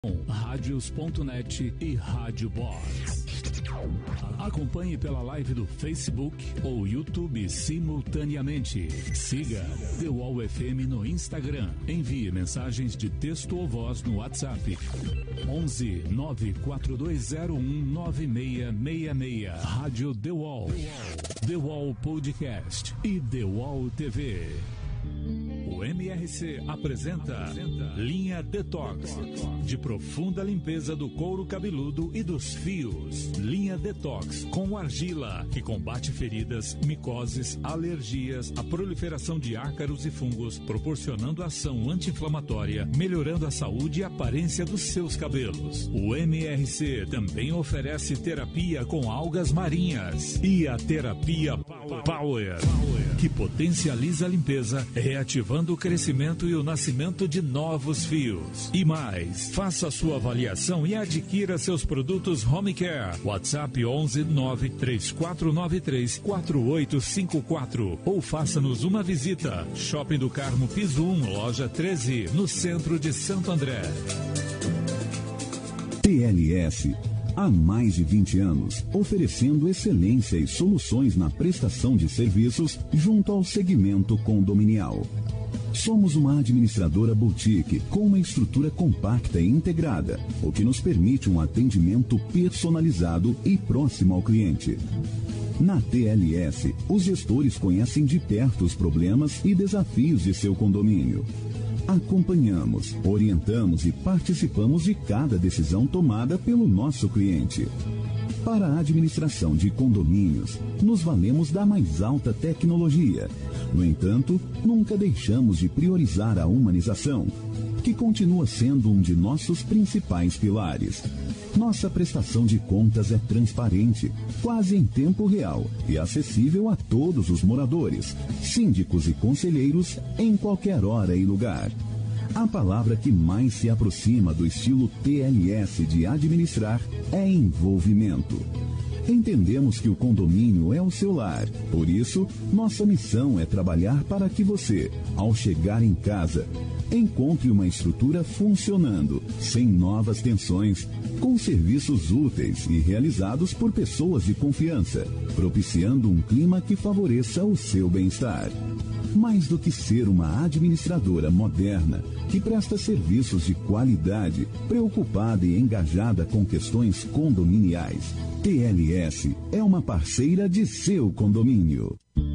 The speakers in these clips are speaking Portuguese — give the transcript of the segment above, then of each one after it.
Radios.net e Rádio Box. Acompanhe pela live do Facebook ou YouTube simultaneamente. Siga The Wall FM no Instagram. Envie mensagens de texto ou voz no WhatsApp. 11 94201 9666. Rádio The Wall. The Wall Podcast e The Wall TV. O MRC apresenta Linha Detox, de profunda limpeza do couro cabeludo e dos fios. Linha Detox com argila, que combate feridas, micoses, alergias, a proliferação de ácaros e fungos, proporcionando ação anti-inflamatória, melhorando a saúde e aparência dos seus cabelos. O MRC também oferece terapia com algas marinhas e a terapia Power, que potencializa a limpeza, reativando o crescimento e o nascimento de novos fios. E mais, faça a sua avaliação e adquira seus produtos Home Care. WhatsApp 11 93493 4854 ou faça-nos uma visita. Shopping do Carmo, Piso 1, loja 13, no centro de Santo André. TLS, há mais de 20 anos, oferecendo excelência e soluções na prestação de serviços junto ao segmento condominial. Somos uma administradora boutique com uma estrutura compacta e integrada, o que nos permite um atendimento personalizado e próximo ao cliente. Na TLS, os gestores conhecem de perto os problemas e desafios de seu condomínio. Acompanhamos, orientamos e participamos de cada decisão tomada pelo nosso cliente. Para a administração de condomínios, nos valemos da mais alta tecnologia. No entanto, nunca deixamos de priorizar a humanização, que continua sendo um de nossos principais pilares. Nossa prestação de contas é transparente, quase em tempo real e acessível a todos os moradores, síndicos e conselheiros em qualquer hora e lugar. A palavra que mais se aproxima do estilo TLS de administrar é envolvimento. Entendemos que o condomínio é o seu lar, por isso, nossa missão é trabalhar para que você, ao chegar em casa, encontre uma estrutura funcionando, sem novas tensões, com serviços úteis e realizados por pessoas de confiança, propiciando um clima que favoreça o seu bem-estar. Mais do que ser uma administradora moderna, que presta serviços de qualidade, preocupada e engajada com questões condominiais, TLS é uma parceira de seu condomínio.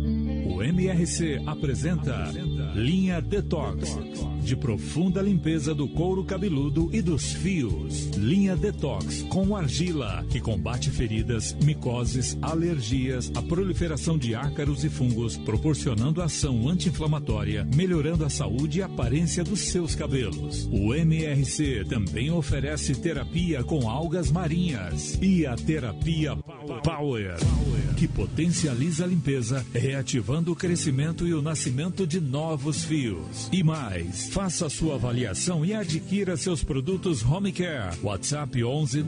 O MRC apresenta Linha Detox, de profunda limpeza do couro cabeludo e dos fios. Linha Detox com argila, que combate feridas, micoses, alergias, a proliferação de ácaros e fungos, proporcionando ação anti-inflamatória, melhorando a saúde e a aparência dos seus cabelos. O MRC também oferece terapia com algas marinhas e a terapia Power, que potencializa a limpeza, reativando o crescimento e o nascimento de novos fios. E mais, faça a sua avaliação e adquira seus produtos Home Care. WhatsApp 11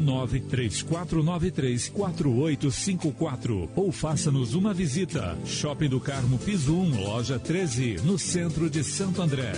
93493 4854 ou faça-nos uma visita. Shopping do Carmo, Piso 1, loja 13, no centro de Santo André.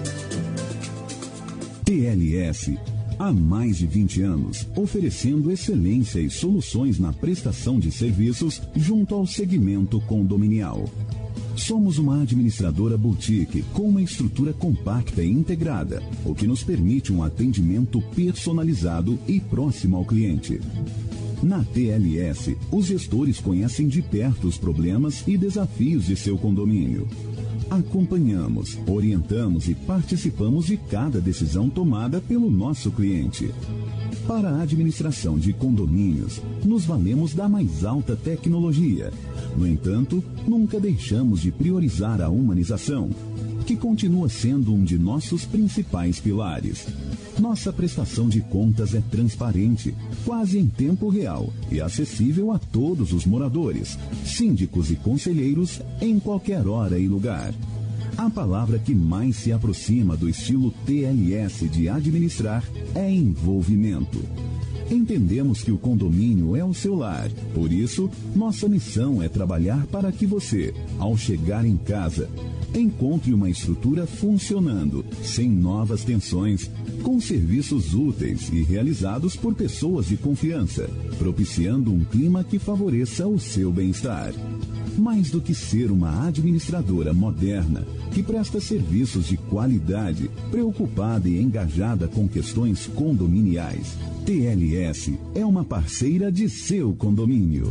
TLS, há mais de 20 anos, oferecendo excelência e soluções na prestação de serviços junto ao segmento condominial. Somos uma administradora boutique com uma estrutura compacta e integrada, o que nos permite um atendimento personalizado e próximo ao cliente. Na TLS, os gestores conhecem de perto os problemas e desafios de seu condomínio. Acompanhamos, orientamos e participamos de cada decisão tomada pelo nosso cliente. Para a administração de condomínios, nos valemos da mais alta tecnologia. No entanto, nunca deixamos de priorizar a humanização, que continua sendo um de nossos principais pilares. Nossa prestação de contas é transparente, quase em tempo real e acessível a todos os moradores, síndicos e conselheiros em qualquer hora e lugar. A palavra que mais se aproxima do estilo TLS de administrar é envolvimento. Entendemos que o condomínio é o seu lar, por isso, nossa missão é trabalhar para que você, ao chegar em casa, encontre uma estrutura funcionando, sem novas tensões, com serviços úteis e realizados por pessoas de confiança, propiciando um clima que favoreça o seu bem-estar. Mais do que ser uma administradora moderna, que presta serviços de qualidade, preocupada e engajada com questões condominiais, TLS é uma parceira de seu condomínio.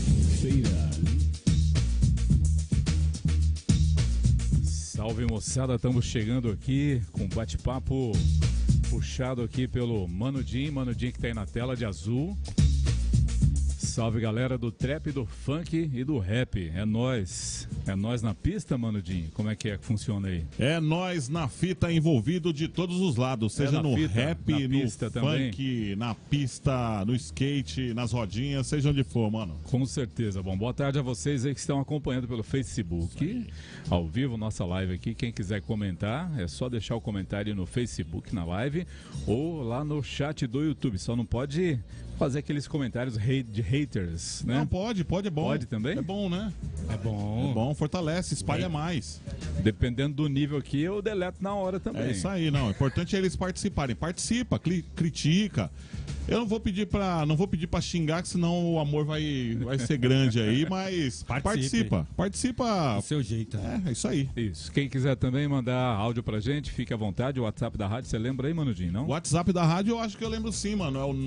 Salve, moçada, estamos chegando aqui com bate-papo puxado aqui pelo Mano Jim que tá aí na tela de azul. Salve, galera do trap, do funk e do rap. É nós na pista, Mano Jim? Como é que funciona aí? É nós na fita, envolvido de todos os lados, seja no fita, rap, no pista também. Funk, na pista, no skate, nas rodinhas, seja onde for, mano. Com certeza. Bom, boa tarde a vocês aí que estão acompanhando pelo Facebook, ao vivo, nossa live aqui. Quem quiser comentar, é só deixar o comentário no Facebook, na live, ou lá no chat do YouTube. Só não pode fazer aqueles comentários de haters, né? Não, pode, é bom. Pode também? É bom, né? É bom. É bom, fortalece, espalha mais. Dependendo do nível aqui, eu deleto na hora também. É isso aí, não. O importante é eles participarem. Participa, critica. Eu não vou pedir pra xingar, que senão o amor vai ser grande aí, mas participa. Do seu jeito. É isso aí. Isso. Quem quiser também mandar áudio pra gente, fique à vontade. O WhatsApp da rádio, você lembra aí, Manudinho, não? O WhatsApp da rádio eu acho que eu lembro sim, mano. É o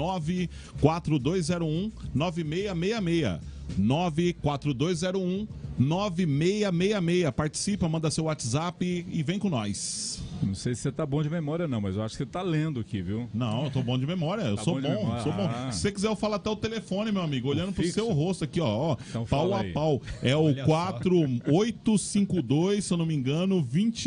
94201-9666. 94201-9666. Participa, manda seu WhatsApp e vem com nós. Não sei se você tá bom de memória não, mas eu acho que você tá lendo aqui, viu? Não, eu tô bom de memória. Eu sou bom, sou bom. Se você quiser, eu falo até o telefone, meu amigo. Olhando pro seu rosto aqui, ó. Então, pau a pau. É o 4852, se eu não me engano,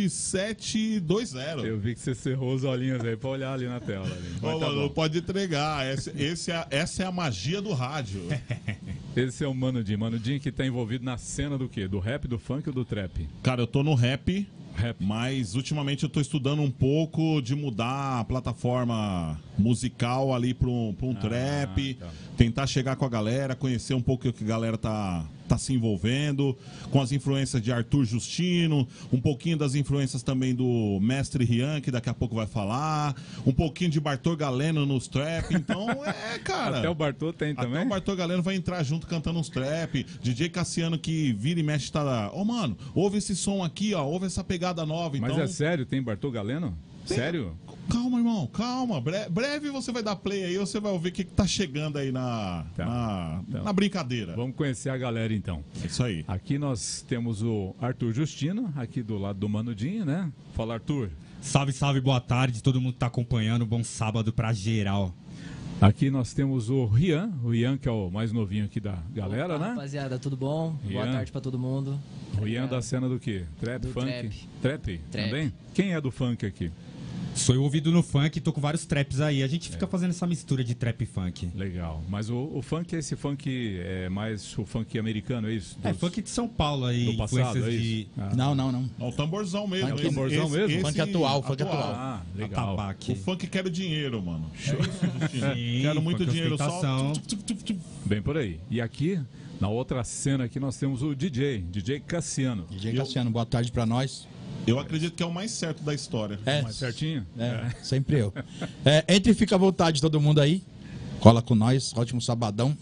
2720. Eu vi que você cerrou os olhinhos aí pra olhar ali na tela. Ali. Mas tá bom. Pode entregar. Essa é a magia do rádio. Esse é o Manudinho. Manudinho que tá envolvido na cena do quê? Do rap, do funk ou do trap? Cara, eu tô no rap. Mas ultimamente eu tô estudando um pouco de mudar a plataforma musical ali pra um trap, tá. Tentar chegar com a galera, conhecer um pouco o que a galera tá se envolvendo, com as influências de Arthur Justino, um pouquinho das influências também do Mestre Rian, que daqui a pouco vai falar, um pouquinho de Bartô Galeno nos trap, então cara... Até o Bartô tem também? Até o Bartô Galeno vai entrar junto cantando uns trap, DJ Cassiano que vira e mexe tá... Mano, ouve esse som aqui, ó, ouve essa pegada nova, então... Mas é sério, tem Bartô Galeno? Sério? Calma, irmão, calma. Breve você vai dar play aí, você vai ouvir o que tá chegando aí na brincadeira. Vamos conhecer a galera então. É isso aí. Aqui nós temos o Arthur Justino, aqui do lado do Manudinho, né? Fala, Arthur. Salve, salve, boa tarde, todo mundo que tá acompanhando, bom sábado pra geral. Aqui nós temos o Rian que é o mais novinho aqui da galera, Opa, né? Rapaziada, tudo bom? Boa tarde pra todo mundo. O Rian da cena do quê? Trap, Do funk? trap. Também? Quem é do funk aqui? Sou envolvido no funk, tô com vários traps aí. A gente fica fazendo essa mistura de trap e funk. Legal. Mas o funk é esse funk, é mais o funk americano, é isso? É funk de São Paulo aí, do passado, influências é de... isso? Ah. Não. É o tamborzão mesmo. Funk- Esse- tamborzão mesmo? esse Funk atual, funk atual. Ah, legal. Atabaque. O funk quero dinheiro, mano. É isso, Justino. Sim, Quero muito funk dinheiro, só... ostentação. Bem por aí. E aqui, na outra cena aqui, nós temos o DJ Cassiano. DJ Cassiano, boa tarde pra nós. Eu acredito que é o mais certo da história. Mais certinho? Sempre eu. Entre e fica à vontade todo mundo aí. Cola com nós, ótimo sabadão.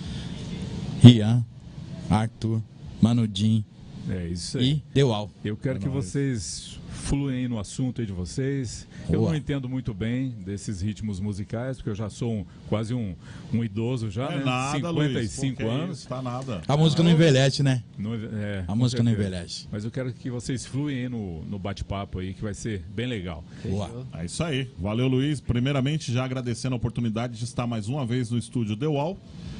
Rian, Arthur, Manudinho É isso aí. e Deual. Eu quero que vocês fluem no assunto aí de vocês. Eu Boa. não entendo muito bem desses ritmos musicais, porque eu já sou quase um idoso já, É né? nada, 55 Luiz. anos. Isso, tá nada. A música não envelhece, né? A A música não envelhece. Mas eu quero que vocês fluem aí no bate-papo aí, que vai ser bem legal. Boa. É isso aí. Valeu, Luiz. Primeiramente, já agradecendo a oportunidade de estar mais uma vez no estúdio The Wall.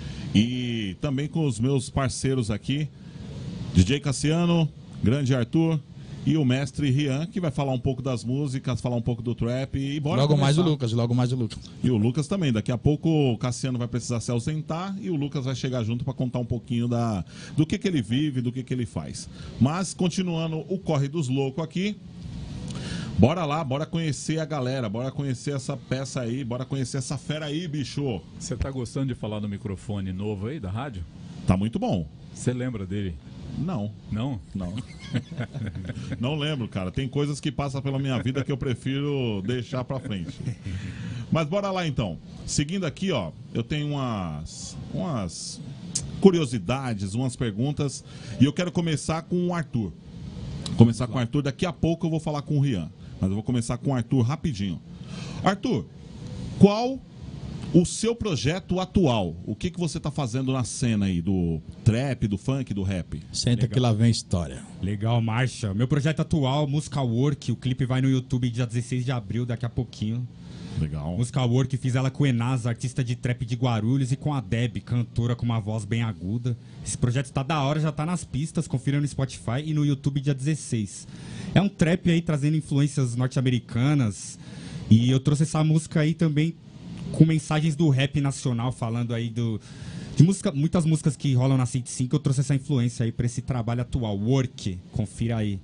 E também com os meus parceiros aqui, DJ Cassiano, Grande Arthur e o Mestre Rian, que vai falar um pouco das músicas, falar um pouco do trap e bora Logo mais o começar. Lucas. E o Lucas também. Daqui a pouco o Cassiano vai precisar se ausentar e o Lucas vai chegar junto para contar um pouquinho do que ele vive, do que ele faz. Mas, continuando o Corre dos Loucos aqui, bora lá, bora conhecer a galera, bora conhecer essa peça aí, bora conhecer essa fera aí, bicho. Você tá gostando de falar no microfone novo aí da rádio? Tá muito bom. Você lembra dele? Não. Não? Não. Não lembro, cara. Tem coisas que passam pela minha vida que eu prefiro deixar pra frente. Mas bora lá então. Seguindo aqui, ó, eu tenho umas curiosidades, umas perguntas. E eu quero começar com o Arthur. Daqui a pouco eu vou falar com o Rian. Mas eu vou começar com o Arthur rapidinho. Arthur, qual o seu projeto atual? O que você tá fazendo na cena aí do trap, do funk, do rap? Senta que lá vem história. Legal, marcha. Meu projeto atual, Musical Work, o clipe vai no YouTube dia 16 de abril, daqui a pouquinho. Legal. Musical Work, fiz ela com o Enaz, artista de trap de Guarulhos, e com a Deb, cantora com uma voz bem aguda. Esse projeto tá da hora, já tá nas pistas, confira no Spotify e no YouTube dia 16. É um trap aí trazendo influências norte-americanas, e eu trouxe essa música aí também com mensagens do rap nacional, falando aí de muitas músicas que rolam na 105, eu trouxe essa influência aí pra esse trabalho atual, Work, confira aí.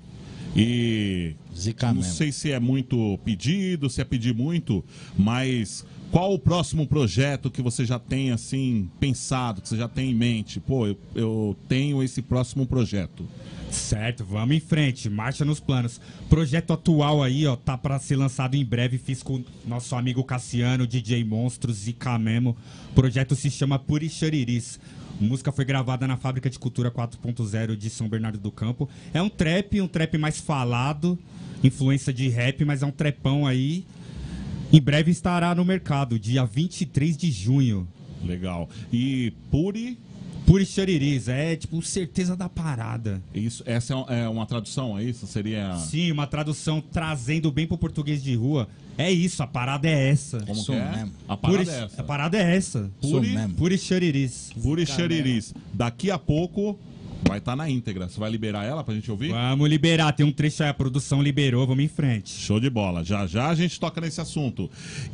E Zica não mesmo. sei se é muito pedido, se é pedir muito, mas qual o próximo projeto que você já tem assim pensado, que você já tem em mente? Pô, eu tenho esse próximo projeto. Certo, vamos em frente, marcha nos planos. Projeto atual aí, ó, tá pra ser lançado em breve, fiz com nosso amigo Cassiano, DJ Monstros, Zica Memo. O projeto se chama Puri Chariris. A música foi gravada na Fábrica de Cultura 4.0 de São Bernardo do Campo. É um trap mais falado, influência de rap, mas é um trapão aí. Em breve estará no mercado, dia 23 de junho. Legal. E Puri Chariris, é tipo certeza da parada. Isso, essa é uma tradução, é isso? Seria... Sim, uma tradução trazendo bem pro português de rua. É isso, a parada é essa. Como que Isso é? mesmo. A parada é essa. A parada é essa. Isso mesmo. Puri Chariris. Puri Chariris. Daqui a pouco vai estar na íntegra. Você vai liberar ela pra gente ouvir? Vamos liberar, tem um trecho aí, a produção liberou, vamos em frente. Show de bola. Já já a gente toca nesse assunto.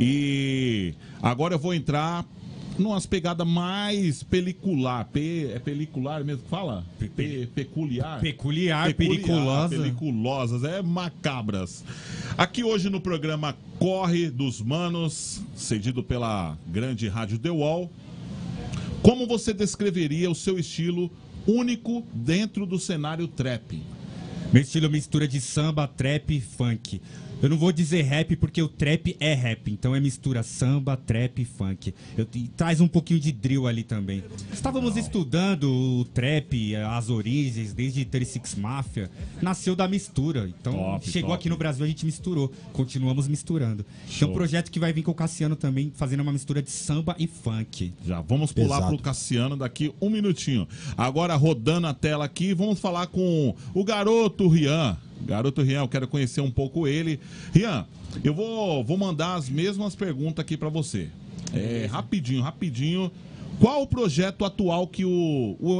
E agora eu vou entrar numas pegadas mais pelicular. É pelicular mesmo que fala? Peculiar? Peculiar, periculosa. Periculosas, macabras. Aqui hoje no programa Corre dos Manos, cedido pela grande rádio The Wall. Como você descreveria o seu estilo único dentro do cenário trap? Meu estilo mistura de samba, trap e funk. Eu não vou dizer rap porque o trap é rap, então é mistura samba, trap e funk. Traz um pouquinho de drill ali também. Estávamos estudando o trap, as origens, desde 36 Mafia, nasceu da mistura. Então chegou aqui no Brasil, a gente misturou, continuamos misturando. Tem um projeto que vai vir com o Cassiano também, fazendo uma mistura de samba e funk. Já vamos pular Pesado. pro Cassiano daqui um minutinho. Agora rodando a tela aqui, vamos falar com o garoto Rian. Garoto Rian, eu quero conhecer um pouco ele. Rian, eu vou mandar as mesmas perguntas aqui pra você. Rapidinho. Qual o projeto atual que o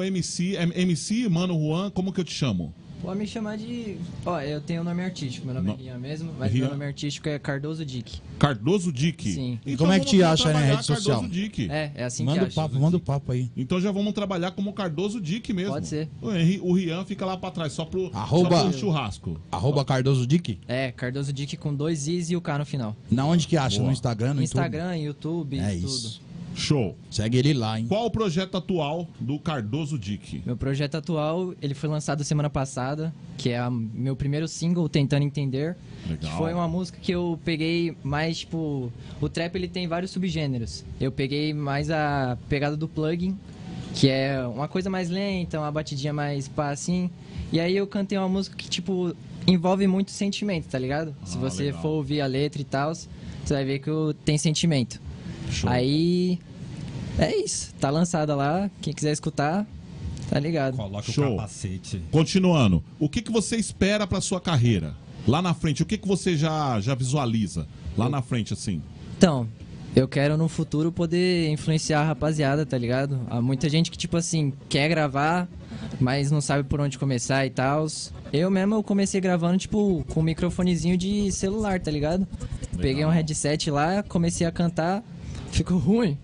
MC Mano Juan, como que eu te chamo? Pode me chamar de... Ó, eu tenho o nome artístico, meu nome é Rian mesmo, mas Rian? meu nome artístico é Cardoso Dick. Cardoso Dick? Sim. Então Como é que vamos te acha, né, trabalhar rede social? Cardoso Dick. É assim Manda que o acha. manda o papo aí. Então já vamos trabalhar como Cardoso Dick mesmo. Pode ser. O Rian fica lá pra trás, só pro churrasco. @Cardoso Dick. É, Cardoso Dick com 2 Is e o K no final. Na onde que acha? Boa. No Instagram, no No YouTube? Instagram, YouTube, É tudo. isso. Show. Segue ele lá, hein? Qual o projeto atual do Cardoso Dick? Meu projeto atual, ele foi lançado semana passada, que é meu primeiro single, Tentando Entender. Legal. Que foi uma música que eu peguei mais, tipo... O trap, ele tem vários subgêneros. Eu peguei mais a pegada do plugin, que é uma coisa mais lenta, uma batidinha mais pá, assim. E aí eu cantei uma música que, tipo, envolve muito sentimento, tá ligado? Se você legal. for ouvir a letra e tal, você vai ver que tem sentimento. Show. Aí... É isso, tá lançada lá. Quem quiser escutar, tá ligado. Coloca Show. o capacete. Continuando, o que você espera pra sua carreira? Lá na frente, o que você já visualiza? Lá na frente, assim. Então, eu quero no futuro poder influenciar a rapaziada, tá ligado? Há muita gente que, tipo assim, quer gravar, mas não sabe por onde começar e tal. Eu comecei gravando, tipo, com um microfonezinho de celular, tá ligado? Peguei um headset lá, comecei a cantar, ficou ruim.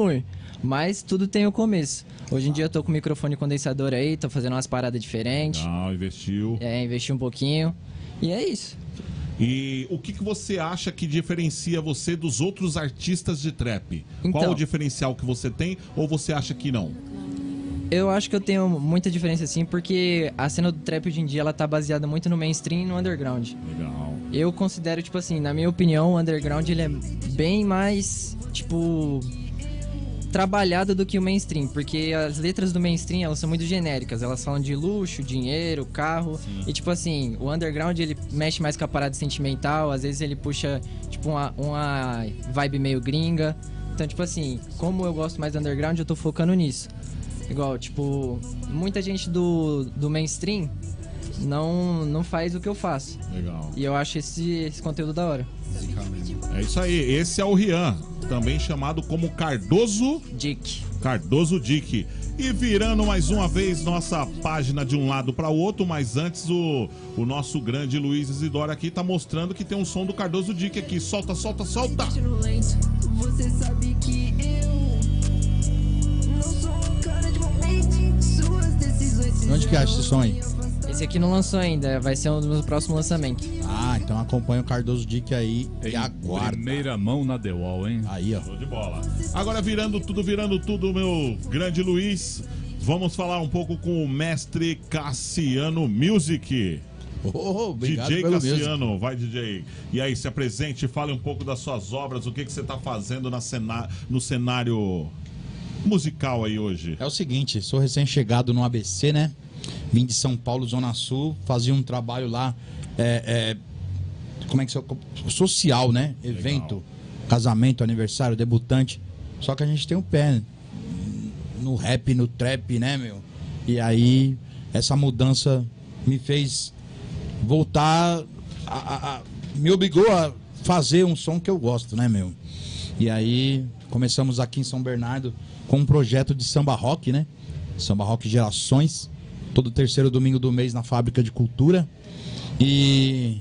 Mas tudo tem o começo. Hoje em dia eu tô com microfone condensador aí, tô fazendo umas paradas diferentes. Não, investiu. Investi um pouquinho. E é isso. E o que você acha que diferencia você dos outros artistas de trap? Então. Qual o diferencial que você tem ou você acha que não? Eu acho que eu tenho muita diferença assim, porque a cena do trap hoje em dia ela tá baseada muito no mainstream e no underground. Legal. Eu considero, tipo assim, na minha opinião, o underground ele é bem mais, tipo, trabalhado do que o mainstream, porque as letras do mainstream, elas são muito genéricas, elas falam de luxo, dinheiro, carro, e tipo assim, o underground ele mexe mais com a parada sentimental, às vezes ele puxa, tipo, uma vibe meio gringa. Então, tipo assim, como eu gosto mais do underground, eu tô focando nisso. Igual, tipo, muita gente do mainstream não faz o que eu faço. Legal. E eu acho esse conteúdo da hora. É isso aí. Esse é o Rian, também chamado como Cardoso Dick. E virando mais uma vez nossa página de um lado para o outro, mas antes o nosso grande Luiz Isidoro aqui tá mostrando que tem um som do Cardoso Dick aqui. Solta, solta, solta! Você sabe que eu não sou um cara de momento, suas decisões. Onde que acha esse som aí? Esse aqui não lançou ainda, vai ser um dos meus próximos lançamentos. Ah, então acompanha o Cardoso Dick aí e aguarda. Primeira mão na The Wall, hein? Aí, ó. Show de bola. Agora virando tudo, meu grande Luiz, vamos falar um pouco com o mestre Cassiano Music. Obrigado DJ pelo Cassiano, mesmo. vai DJ. E aí, se apresente, fale um pouco das suas obras, o que você tá fazendo no cenário musical aí hoje. É o seguinte, sou recém-chegado no ABC, né? Vim de São Paulo, Zona Sul, fazia um trabalho lá, como é que se social, né? Evento, casamento, aniversário, debutante. Só que a gente tem um pé no rap, no trap, né, meu? E aí, essa mudança me fez voltar, me obrigou a fazer um som que eu gosto, né, meu? E aí, começamos aqui em São Bernardo com um projeto de samba rock, né? Samba rock Gerações, todo terceiro domingo do mês na Fábrica de Cultura. E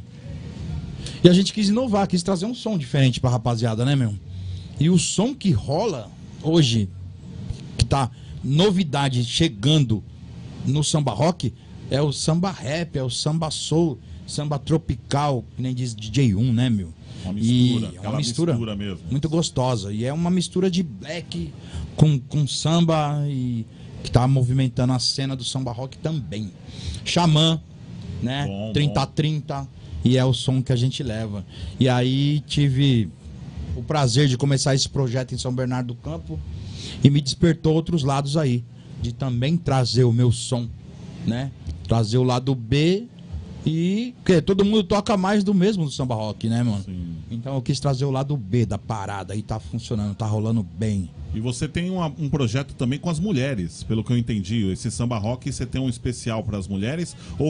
a gente quis inovar, quis trazer um som diferente pra rapaziada, né, meu? E o som que rola hoje, que tá novidade chegando no samba rock, é o samba rap, é o samba soul, samba tropical, que nem diz DJ1, né, meu? Uma mistura, É uma mistura mesmo. muito gostosa. E é uma mistura de black com samba e que tá movimentando a cena do samba rock também. Xamã, né? Bom, 30-30, e é o som que a gente leva. E aí tive o prazer de começar esse projeto em São Bernardo do Campo e me despertou outros lados aí, de também trazer o meu som, né? Trazer o lado B e... Porque todo mundo toca mais do mesmo do samba rock, né, mano? Sim. Então eu quis trazer o lado B da parada e tá funcionando, tá rolando bem. E você tem um projeto também com as mulheres, pelo que eu entendi. Esse samba rock, você tem um especial para as mulheres? Ou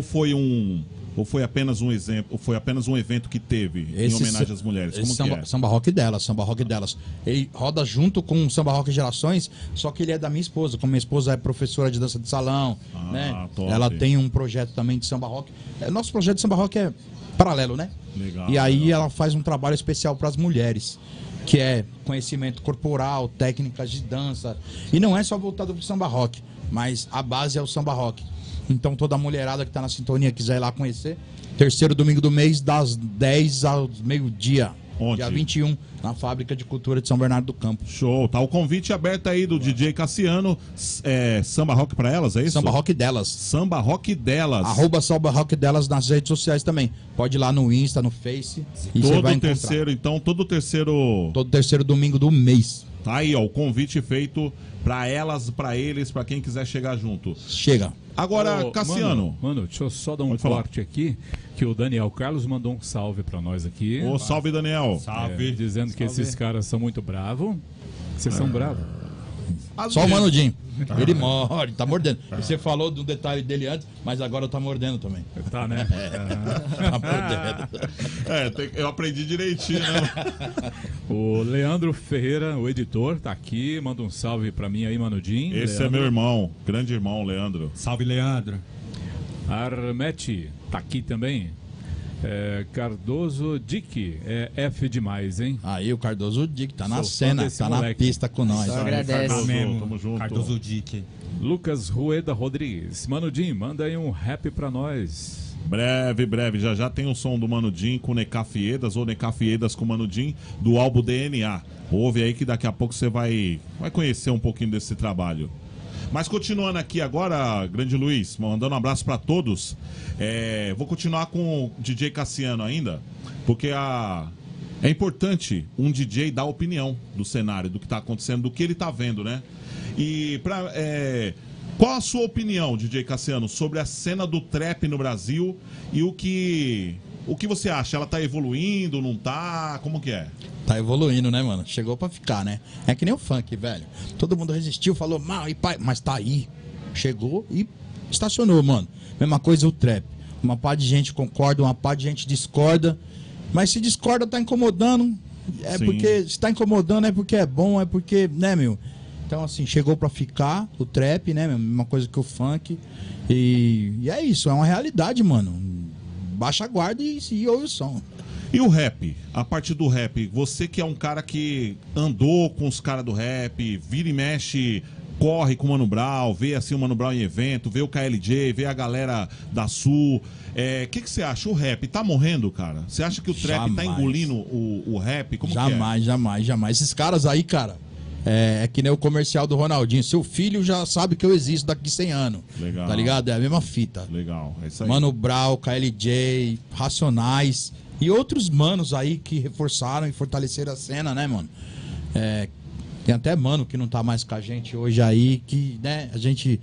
foi apenas um exemplo? Foi apenas um evento que teve em homenagem às mulheres? Como que é? Samba rock delas. Ele roda junto com o Samba Rock Gerações, só que ele é da minha esposa. Como minha esposa é professora de dança de salão, né? Top. Ela tem um projeto também de samba rock. Nosso projeto de samba rock é paralelo, né? Legal. E aí ela faz um trabalho especial para as mulheres, que é conhecimento corporal, técnicas de dança. E não é só voltado pro samba rock, mas a base é o samba rock. Então toda a mulherada que tá na sintonia quiser ir lá conhecer, terceiro domingo do mês, das 10 ao meio-dia. Onde? Dia 21, na Fábrica de Cultura de São Bernardo do Campo. Show, tá o convite aberto aí do DJ Cassiano. Samba rock pra elas, é isso? Samba Rock delas. Samba rock delas. @ Samba Rock delas nas redes sociais também. Pode ir lá no Insta, no Face. E você vai encontrar. Todo terceiro. Todo terceiro domingo do mês. Tá aí, ó, o convite feito pra elas, pra eles, pra quem quiser chegar junto. Chega. Agora, Ô, Cassiano. Mano, deixa eu só dar um Pode falar. corte aqui, que o Daniel Carlos mandou um salve pra nós aqui. Ô, salve, Daniel. Dizendo que esses caras são muito bravos. Vocês são bravos. Só o Manudinho. Ele morde, tá mordendo. Você falou do detalhe dele antes, mas agora tá mordendo também. Tá, né? Tá mordendo. Eu aprendi direitinho, né? O Leandro Ferreira, o editor, tá aqui. Manda um salve pra mim aí, Manudinho. Esse Leandro. é meu irmão, grande irmão, Leandro. Salve, Leandro. Armete, tá aqui também. Cardoso Dick, F demais, hein? Aí o Cardoso Dick tá na Sou fã cena, desse tá na moleque. pista com nós. Só agradece. Cardoso, Mesmo. tamo junto. Cardoso Dick. Lucas Rueda Rodrigues. Manudinho, manda aí um rap pra nós. Breve, já tem o som do Manudinho com Necafiedas ou Necafiedas com Manudinho do álbum DNA. Ouve aí que daqui a pouco você vai conhecer um pouquinho desse trabalho. Mas continuando aqui agora, grande Luiz, mandando um abraço pra todos. Vou continuar com o DJ Cassiano ainda, porque é importante um DJ dar opinião do cenário, do que tá acontecendo, do que ele tá vendo, né? E qual a sua opinião, DJ Cassiano, sobre a cena do trap no Brasil e o que você acha? Ela tá evoluindo, não tá? Como que é? Tá evoluindo, né, mano? Chegou pra ficar, né? É que nem o funk, velho. Todo mundo resistiu, falou mal e pai, mas tá aí. Chegou e estacionou, mano. Mesma coisa o trap. Uma pá de gente concorda, uma pá de gente discorda. Mas se discorda, tá incomodando. Sim. Porque se tá incomodando é porque é bom, é porque, né, meu? Então, assim, chegou pra ficar o trap, né, meu? Mesma coisa que o funk. E é isso, é uma realidade, mano. Baixa a guarda e ouve o som. E o rap? A partir do rap, você que é um cara que andou com os caras do rap, vira e mexe, corre com o Mano Brown, vê assim o Mano Brown em evento, vê o KLJ, vê a galera da Sul. Que você acha? O rap tá morrendo, cara? Você acha que o trap tá engolindo o rap? Como jamais, que é? jamais. Esses caras aí, cara, é que nem o comercial do Ronaldinho. Seu filho já sabe que eu existo daqui 100 anos. Legal. Tá ligado? É a mesma fita. Legal, é isso aí. Mano Brown, KLJ, Racionais e outros manos aí que reforçaram e fortaleceram a cena, né, mano? Tem até mano que não tá mais com a gente hoje aí, que, né, a gente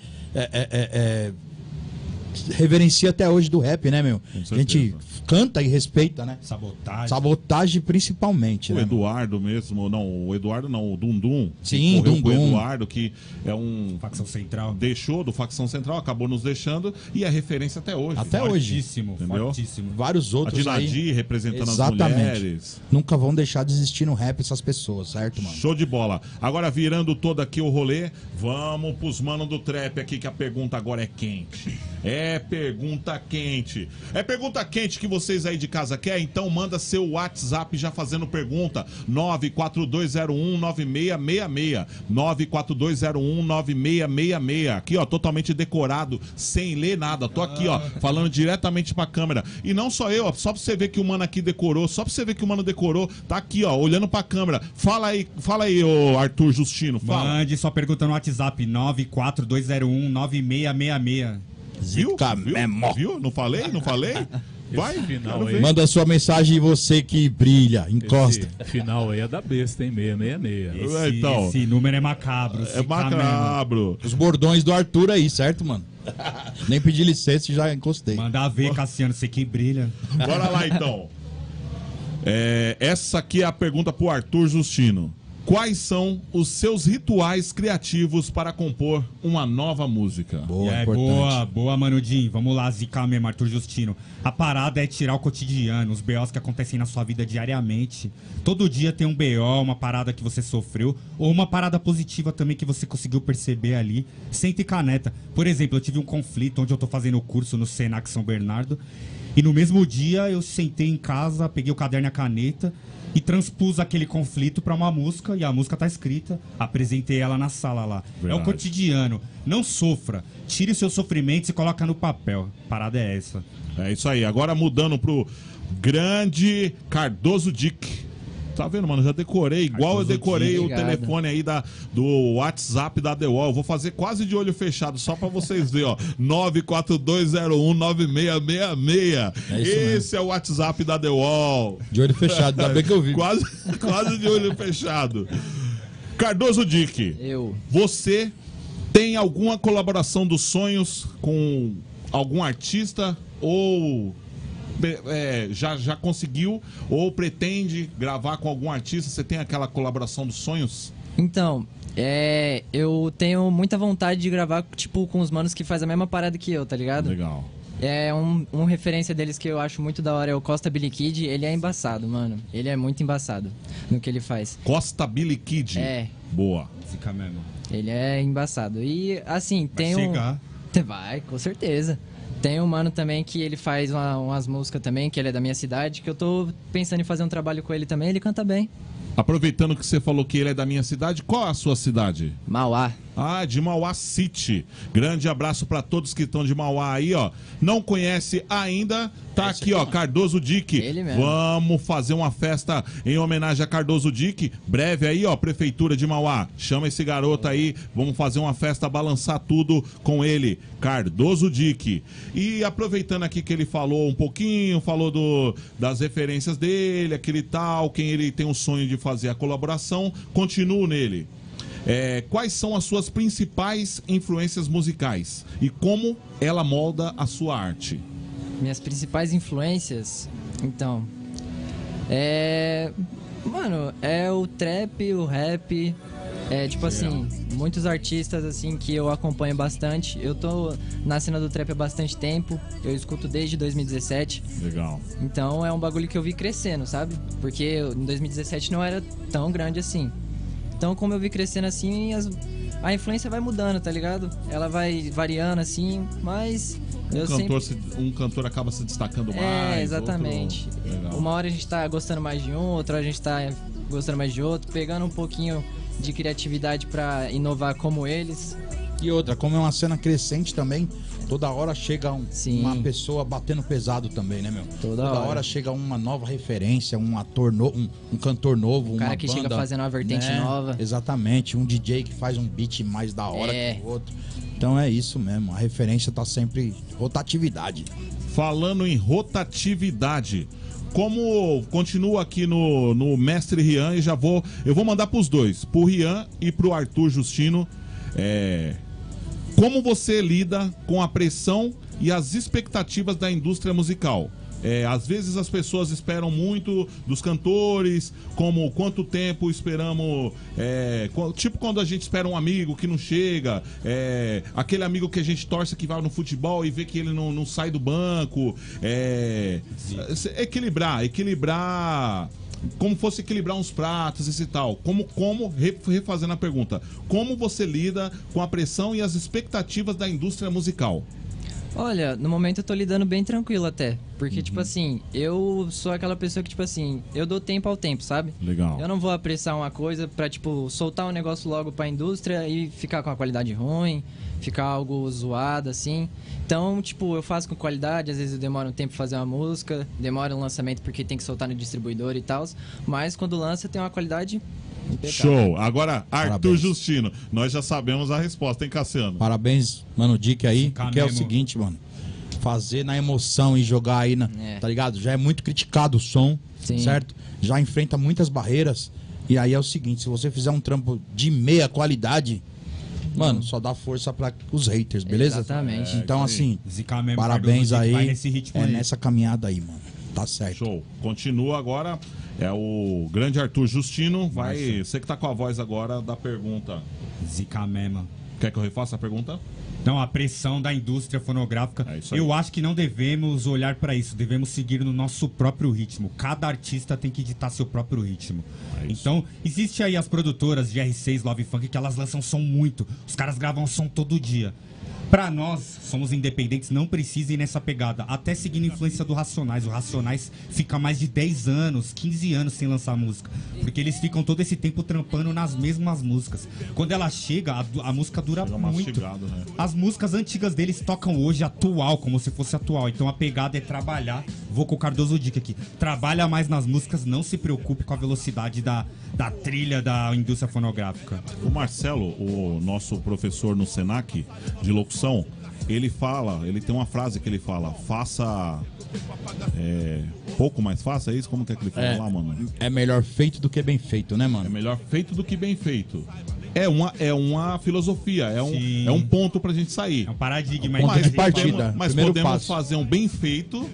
reverencia até hoje do rap, né, meu? A gente canta e respeita, né? Sabotagem principalmente, o né? Eduardo mesmo, não, o Eduardo não, o Dundum. Sim, correu Dundum. com o Eduardo, que é um... Facção Central. Deixou do Facção Central, acabou nos deixando e é referência até hoje. Até hoje. Fortíssimo, Entendeu? fortíssimo. Vários A outros Dinadi aí. representando Exatamente. as mulheres. Nunca vão deixar de existir no rap essas pessoas, certo, mano? Show de bola. Agora, virando todo aqui o rolê, vamos pros manos do trap aqui, que a pergunta agora é quente. É pergunta quente. É pergunta quente que vocês aí de casa querem? Então manda seu WhatsApp já fazendo pergunta. 942019666. 942019666. Aqui, ó, totalmente decorado, sem ler nada. Tô aqui, ó, falando diretamente pra câmera. E não só eu, ó, só pra você ver que o mano aqui decorou, só pra você ver que o mano decorou, tá aqui, ó, olhando pra câmera. Fala aí, ô Arthur Justino, fala. Mande sua pergunta no WhatsApp 942019666. Viu? Viu? Não falei? Vai, final ver. aí. Manda sua mensagem, você que brilha, encosta. Esse final aí é da besta, hein? 666. Então. Esse número é macabro. É macabro. Os bordões do Arthur aí, certo, mano? Nem pedi licença e já encostei. Manda ver, Cassiano, você que brilha. Bora lá, então. Essa aqui é a pergunta pro Arthur Justino. Quais são os seus rituais criativos para compor uma nova música? Boa, Manudinho. Vamos lá, zicar mesmo, Arthur Justino. A parada é tirar o cotidiano, os BOs que acontecem na sua vida diariamente. Todo dia tem um BO, uma parada que você sofreu, ou uma parada positiva também que você conseguiu perceber ali. Senta e caneta. Por exemplo, eu tive um conflito onde eu tô fazendo o curso no Senac São Bernardo, e no mesmo dia eu sentei em casa, peguei o caderno e a caneta e transpus aquele conflito pra uma música, e a música tá escrita, apresentei ela na sala lá. Verdade. É o cotidiano. Não sofra. Tire os seus sofrimentos e coloca no papel. A parada é essa. É isso aí. Agora mudando pro grande Cardoso Dick. Tá vendo, mano? Já decorei, igual eu decorei o telefone aí do WhatsApp da The Wall. Vou fazer quase de olho fechado, só pra vocês verem, ó. 942019666. Esse é o WhatsApp da The Wall. De olho fechado, ainda bem que eu vi. Quase de olho fechado. Cardoso Dick. Você tem alguma colaboração dos sonhos com algum artista ou... já conseguiu ou pretende gravar com algum artista? Você tem aquela colaboração dos sonhos? Então, eu tenho muita vontade de gravar, tipo, com os manos que faz a mesma parada que eu, tá ligado? Legal. Um referência deles que eu acho muito da hora é o Costa Billy Kid. Ele é embaçado, mano. Ele é muito embaçado no que ele faz. Costa Billy Kid? Boa. Fica mesmo. Ele é embaçado. E, assim, tem chegar. Vai, com certeza. Tem um mano também que ele faz umas músicas também, que ele é da minha cidade, que eu tô pensando em fazer um trabalho com ele também, ele canta bem. Aproveitando que você falou que ele é da minha cidade, qual é a sua cidade? Mauá. Ah, de Mauá City. Grande abraço pra todos que estão de Mauá aí, ó. Não conhece ainda? Tá aqui, ó, Cardoso Dick. Ele mesmo. Vamos fazer uma festa em homenagem a Cardoso Dick. Breve aí, ó, Prefeitura de Mauá. Chama esse garoto aí. Vamos fazer uma festa, balançar tudo com ele. Cardoso Dick. E aproveitando aqui que ele falou um pouquinho, falou das referências dele, aquele tal, quem ele tem o sonho de fazer a colaboração, continuo nele. Quais são as suas principais influências musicais e como ela molda a sua arte? Minhas principais influências, então, mano, é o trap, o rap, tipo assim, muitos artistas assim que eu acompanho bastante. Eu tô na cena do trap há bastante tempo, eu escuto desde 2017. Legal. Então é um bagulho que eu vi crescendo, sabe? Porque em 2017 não era tão grande assim. Então, como eu vi crescendo assim, a influência vai mudando, tá ligado? Ela vai variando assim, mas Um cantor acaba se destacando mais. Exatamente. Outro... Uma hora a gente tá gostando mais de um, outra hora a gente tá gostando mais de outro, pegando um pouquinho de criatividade pra inovar como eles. E outra, como é uma cena crescente também, toda hora chega uma pessoa batendo pesado também, né, meu? Toda hora chega uma nova referência, um ator novo, um cantor novo, um cara uma que banda, chega fazendo uma vertente nova. Exatamente, um DJ que faz um beat mais da hora que o outro. Então é isso mesmo, a referência tá sempre rotatividade. Falando em rotatividade, como continua aqui no Mestre Rian, e eu vou mandar pros dois, pro Rian e pro Arthur Justino, como você lida com a pressão e as expectativas da indústria musical? Às vezes as pessoas esperam muito dos cantores, como quanto tempo esperamos, tipo quando a gente espera um amigo que não chega, aquele amigo que a gente torce que vai no futebol e vê que ele não sai do banco, equilibrar, como fosse equilibrar uns pratos e tal. Refazendo a pergunta, como você lida com a pressão e as expectativas da indústria musical? Olha, no momento eu tô lidando bem tranquilo até. Porque, tipo assim, eu sou aquela pessoa que, tipo assim, eu dou tempo ao tempo, sabe? Legal. Eu não vou apressar uma coisa pra, tipo, soltar um negócio logo pra indústria e ficar com a qualidade ruim, ficar algo zoado, assim. Então, tipo, eu faço com qualidade, às vezes eu demoro um tempo pra fazer uma música, demora um lançamento porque tem que soltar no distribuidor e tal. Mas quando lança, tem uma qualidade impecável. Show! Agora, Arthur Justino, nós já sabemos a resposta, hein, Cassiano? Parabéns, mano, Dick aí, que é o seguinte, mano. Fazer na emoção e jogar aí, tá ligado? Já é muito criticado o som, certo? Já enfrenta muitas barreiras. E aí é o seguinte, se você fizer um trampo de meia qualidade, mano, só dá força para os haters, beleza? Exatamente. Então, assim, parabéns aí. Nessa caminhada aí, mano. Tá certo. Show. Continua agora. É o grande Arthur Justino. Você que tá com a voz agora da pergunta. Zica mesmo. Quer que eu refaça a pergunta? Não, a pressão da indústria fonográfica. Eu acho que não devemos olhar pra isso. Devemos seguir no nosso próprio ritmo. Cada artista tem que ditar seu próprio ritmo. Então, existe aí as produtoras de R6, Love Funk, que elas lançam som muito. Os caras gravam som todo dia. Pra nós, somos independentes, não precisa ir nessa pegada. Até seguindo a influência do Racionais. O Racionais fica mais de 10 anos, 15 anos sem lançar música. Porque eles ficam todo esse tempo trampando nas mesmas músicas. Quando ela chega, a música dura muito. Né? As músicas antigas deles tocam hoje atual, como se fosse atual. Então a pegada é trabalhar. Vou com o Cardoso Dick aqui. Trabalha mais nas músicas, não se preocupe com a velocidade da trilha da indústria fonográfica. O Marcelo, o nosso professor no Senac de locução, ele tem uma frase que ele fala: faça pouco, mais faça, é isso? Como que é que ele fala lá, mano? É melhor feito do que bem feito, né, mano? É melhor feito do que bem feito. É uma filosofia, é um ponto pra gente sair. É um paradigma. Ponto de partida. Mas podemos fazer um bem feito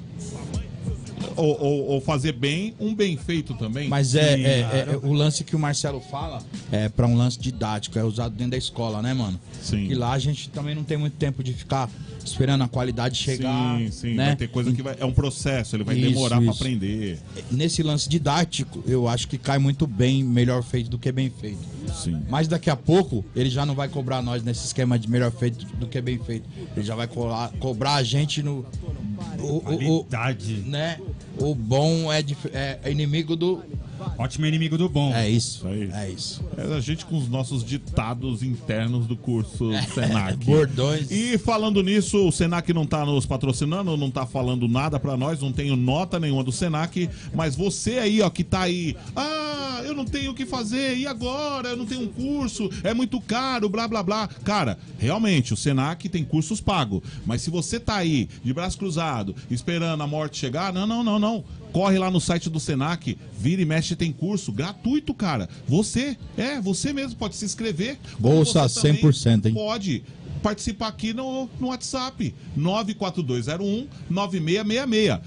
ou fazer bem um bem feito também. Mas o lance que o Marcelo fala é pra um lance didático, é usado dentro da escola, né, mano? Sim. E lá a gente também não tem muito tempo de ficar esperando a qualidade chegar. Sim, né? Vai ter coisa que é um processo, ele vai demorar pra aprender. Nesse lance didático, eu acho que cai muito bem melhor feito do que bem feito. Sim. Mas daqui a pouco, ele já não vai cobrar nós nesse esquema de melhor feito do que bem feito. Ele já vai cobrar a gente no... Qualidade. Né? O bom é inimigo do Ótimo inimigo do bom. É isso. Aí. É isso. É a gente com os nossos ditados internos do curso Senac. Bordões. E falando nisso, o Senac não tá nos patrocinando, não tá falando nada pra nós, não tenho nota nenhuma do Senac, mas você aí, ó, que tá aí, eu não tenho o que fazer, e agora? Eu não tenho um curso, é muito caro, blá blá blá. Cara, realmente, o Senac tem cursos pagos, mas se você tá aí, de braço cruzado, esperando a morte chegar, não. Corre lá no site do Senac, vira e mexe, tem curso gratuito, cara. Você mesmo pode se inscrever. Bolsa Você também 100%, hein? Pode participar aqui no WhatsApp, 94201-9666,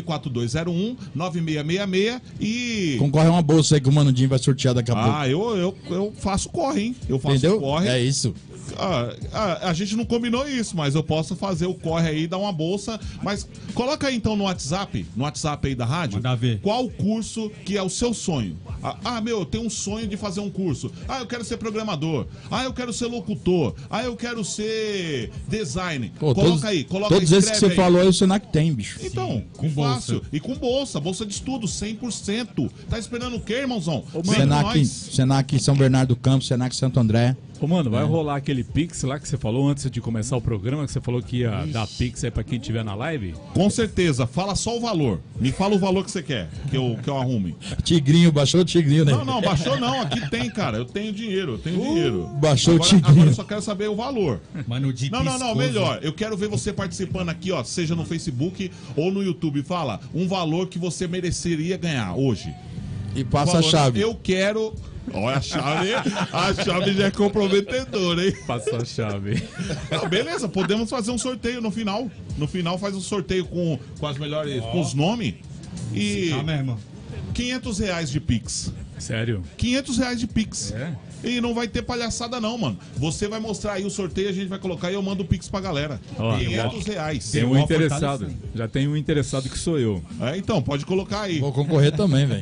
94201-9666 e... Concorre a uma bolsa aí que o Mano Dinho vai sortear daqui a pouco. Eu faço corre, hein? Eu faço Entendeu? corre. É isso. A gente não combinou isso, mas eu posso fazer o corre aí, dar uma bolsa. Mas coloca aí então no WhatsApp aí da rádio, Manda ver. qual curso que é o seu sonho. Eu tenho um sonho de fazer um curso. Eu quero ser programador. Eu quero ser locutor. Eu quero ser designer. Pô, Coloca aí. Todos esses que você falou aí, o Senac tem, bicho. Então, com fácil. bolsa. E com bolsa de estudo, 100%. Tá esperando o quê, irmãozão? Vem com Senac, nós. Senac São Bernardo do Campo, Senac Santo André. Ô, mano, vai rolar aquele Pix lá que você falou antes de começar o programa, que você falou que ia dar Pix aí pra quem tiver na live? Com certeza, fala só o valor. Me fala o valor que você quer, que eu arrume. Tigrinho, baixou o Tigrinho, né? Não, baixou não, aqui tem, cara. Eu tenho dinheiro. Baixou o Agora Tigrinho. eu só quero saber o valor. Mano, de Não, piscoso. melhor. Eu quero ver você participando aqui, ó, seja no Facebook ou no YouTube. Fala um valor que você mereceria ganhar hoje. E passa a Valor, chave. Eu quero... Olha a chave já é comprometedora, hein? Passa a chave. Não, beleza, podemos fazer um sorteio no final. No final faz um sorteio com as melhores, com os nomes. E Tá mesmo. R$500 de Pix. Sério? R$500 de Pix. É? E não vai ter palhaçada não, mano. Você vai mostrar aí o sorteio, a gente vai colocar e eu mando o Pix pra galera. Ó, R$500. Tem um uma interessado. fortalecida. Já tem um interessado que sou eu. Então, pode colocar aí. Vou concorrer também, velho.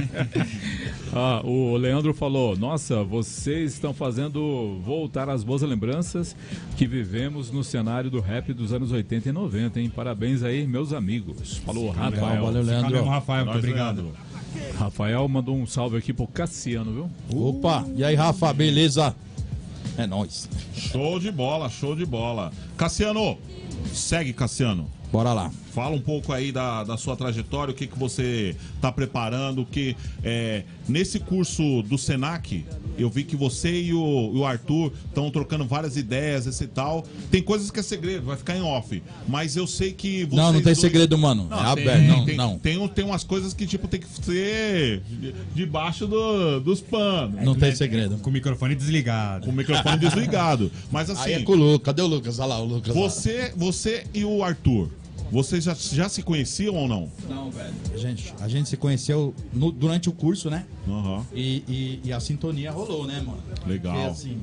O Leandro falou: nossa, vocês estão fazendo voltar as boas lembranças que vivemos no cenário do rap dos anos 80 e 90, hein? Parabéns aí, meus amigos. Falou Rafael. Valeu, Tá mesmo, Leandro. Rafael, muito Nós, obrigado. Leandro. Rafael mandou um salve aqui pro Cassiano, viu? Opa, e aí, Rafa, beleza? É nóis. Show de bola, show de bola. Cassiano, segue, Cassiano. Bora lá. Fala um pouco aí da sua trajetória, o que você está preparando, que nesse curso do Senac, eu vi que você e o Arthur estão trocando várias ideias, esse e tal. Tem coisas que é segredo, vai ficar em off. Mas eu sei que vocês Não tem dois- segredo, mano. Não, É aberto. Não. Tem umas coisas que, tipo, tem que ser debaixo dos panos. Não tem segredo. Com o microfone desligado. Com o microfone desligado. Mas assim, Aí é com o Lucas. Cadê o Lucas? Olha lá, o Lucas. lá. você e o Arthur, vocês já se conheciam ou não? Não, velho. A gente se conheceu durante o curso, né? Aham. E a sintonia rolou, né, mano? Legal. Porque, assim,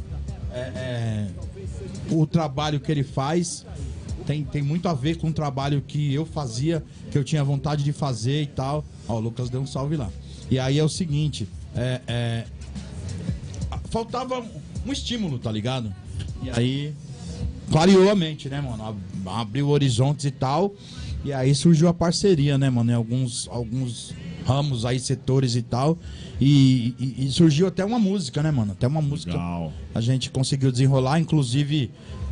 o trabalho que ele faz tem muito a ver com o trabalho que eu fazia, que eu tinha vontade de fazer e tal. Ó, o Lucas deu um salve lá. E aí é o seguinte, faltava um estímulo, tá ligado? E aí clareou a mente, né, mano? Abriu horizontes e tal. E aí surgiu a parceria, né, mano? Em alguns ramos aí, setores e tal. E surgiu até uma música, né, mano? Até uma música. Legal. A gente conseguiu desenrolar, inclusive.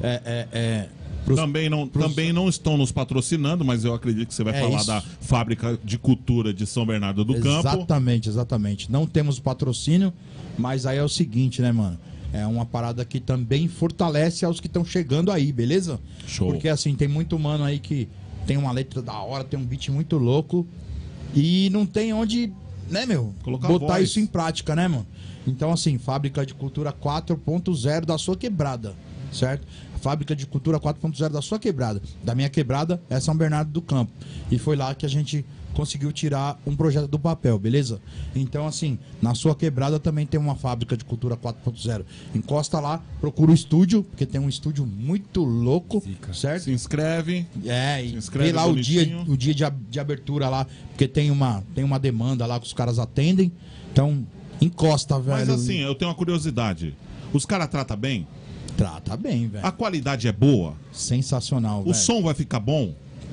Também não estão nos patrocinando, mas eu acredito que você vai falar isso. da Fábrica de Cultura de São Bernardo do Campo. Exatamente. Não temos patrocínio, mas aí é o seguinte, né, mano? É uma parada que também fortalece aos que estão chegando aí, beleza? Show. Porque assim, tem muito mano aí que tem uma letra da hora, tem um beat muito louco e não tem onde, né, meu? Colocar botar voz. isso em prática, né, mano? Então, assim, Fábrica de Cultura 4.0 da sua quebrada, certo? Fábrica de Cultura 4.0 da sua quebrada. Da minha quebrada é São Bernardo do Campo. E foi lá que a gente conseguiu tirar um projeto do papel, beleza? Então, assim, na sua quebrada também tem uma Fábrica de Cultura 4.0. Encosta lá, procura o estúdio, porque tem um estúdio muito louco, certo? Se inscreve. E Se inscreve vê lá bonitinho. o dia de abertura lá, porque tem uma demanda lá que os caras atendem. Então, encosta, velho. Mas assim, eu tenho uma curiosidade. Os caras tratam bem? Trata bem, velho. A qualidade é boa? Sensacional, O velho. som vai ficar bom?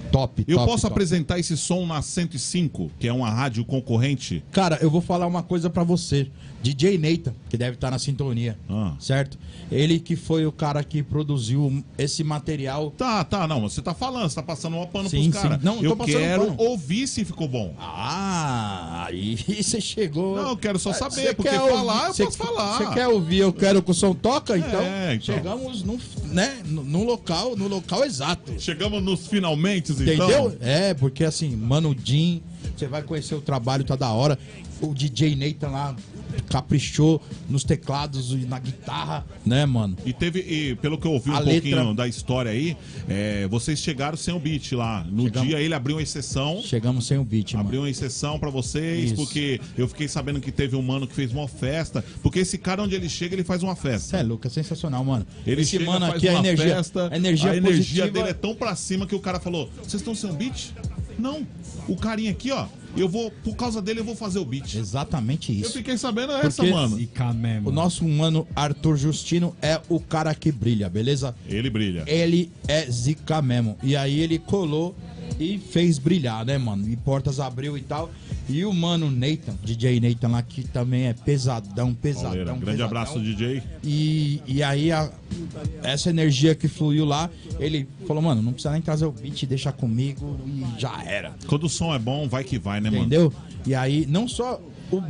Top, Eu top, posso top. apresentar esse som na 105, que é uma rádio concorrente? Cara, eu vou falar uma coisa pra você. DJ Nathan, que deve estar na sintonia, certo? Ele que foi o cara que produziu esse material. Tá, não, você tá falando, você tá passando uma pano Sim, pros caras. sim. Não, eu Eu tô passando quero pano. ouvir se ficou bom. Ah, aí você chegou. Não, eu quero só saber, Você porque quer falar eu você- posso falar. Você quer ouvir, eu quero que o som toca? Então, então. chegamos no local exato. Chegamos nos finalmente, então. Entendeu? É, porque assim, Mano Jim, você vai conhecer o trabalho, tá da hora. O DJ Nathan lá caprichou nos teclados e na guitarra, né, mano? E pelo que eu ouvi A um pouquinho letra- da história aí, vocês chegaram sem o beat lá. No Chegamos- dia ele abriu uma exceção. Chegamos sem o beat, mano. Abriu uma exceção pra vocês, Isso. porque eu fiquei sabendo que teve um mano que fez uma festa. Porque esse cara, onde ele chega, ele faz uma festa. Você é louco, é sensacional, mano. Ele Esse chega, mano faz aqui, a uma energia, festa, a energia positiva dele é tão pra cima que o cara falou: vocês estão sem um beat? Não. O carinha aqui, ó, por causa dele, eu vou fazer o beat. Exatamente Eu isso. fiquei sabendo essa, Porque- mano. Zica mesmo. O nosso mano Arthur Justino é o cara que brilha, beleza? Ele brilha. Ele é zica mesmo. E aí ele colou e fez brilhar, né, mano? E portas abriu e tal. E o mano Nathan, DJ Nathan lá, que também é pesadão. Pauleira, grande pesadão. abraço, DJ. E aí essa energia que fluiu lá, ele falou, mano, não precisa nem trazer o beat, deixa comigo e já era. Quando o som é bom, vai que vai, né, mano? Entendeu? E aí, não só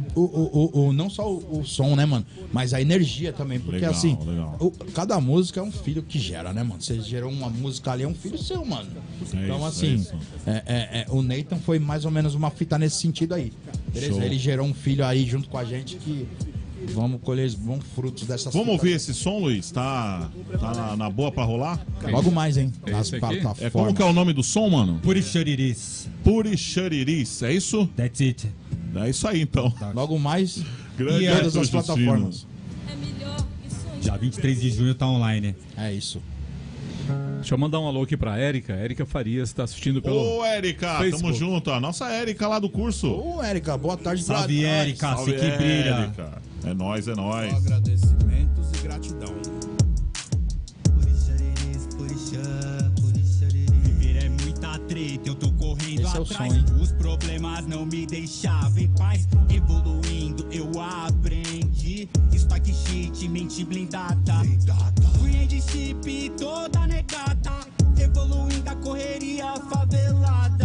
o som, né, mano? Mas a energia também. Porque Legal, assim, legal. cada música é um filho que gera, né, mano? Você gerou uma música ali, é um filho seu, mano. Então, isso, assim, isso. o Nathan foi mais ou menos uma fita nesse sentido aí. Beleza? Show. Ele gerou um filho aí junto com a gente que vamos colher os bons frutos dessas Vamos fitas. ouvir esse som, Luiz? Tá na boa pra rolar? Logo mais, hein? É Nas esse aqui? plataformas. Como que é o nome do som, mano? Purixariris. Purixariris, é isso? That's it. É isso aí, então. Logo mais Grande em todas Arthur as Justino. plataformas. Dia 23 de junho tá online. É isso. Deixa eu mandar um alô aqui pra Érica. Érica Farias tá assistindo pelo. Ô, Érica, tamo Facebook. junto. A nossa Érica lá do curso. Ô, Érica, boa tarde pra Salve, nós. Érica. Salve, Você que brilha. Érica. É nóis, é nóis. Agradecimentos e gratidão. Viver é muita treta, eu tô correndo Esse é o atrás. som, hein? Os problemas não me deixavam em paz. Evoluindo, eu aprendi. Estoque shit, mente blindada. Fui de chip toda negada. Evoluindo a correria favelada.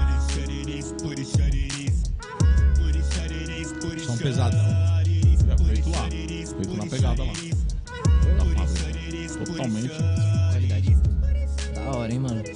Som pesadão. Feito lá. Feito na pegada lá. Da fábrica. Totalmente. Qualidade. Da hora, hein, mano?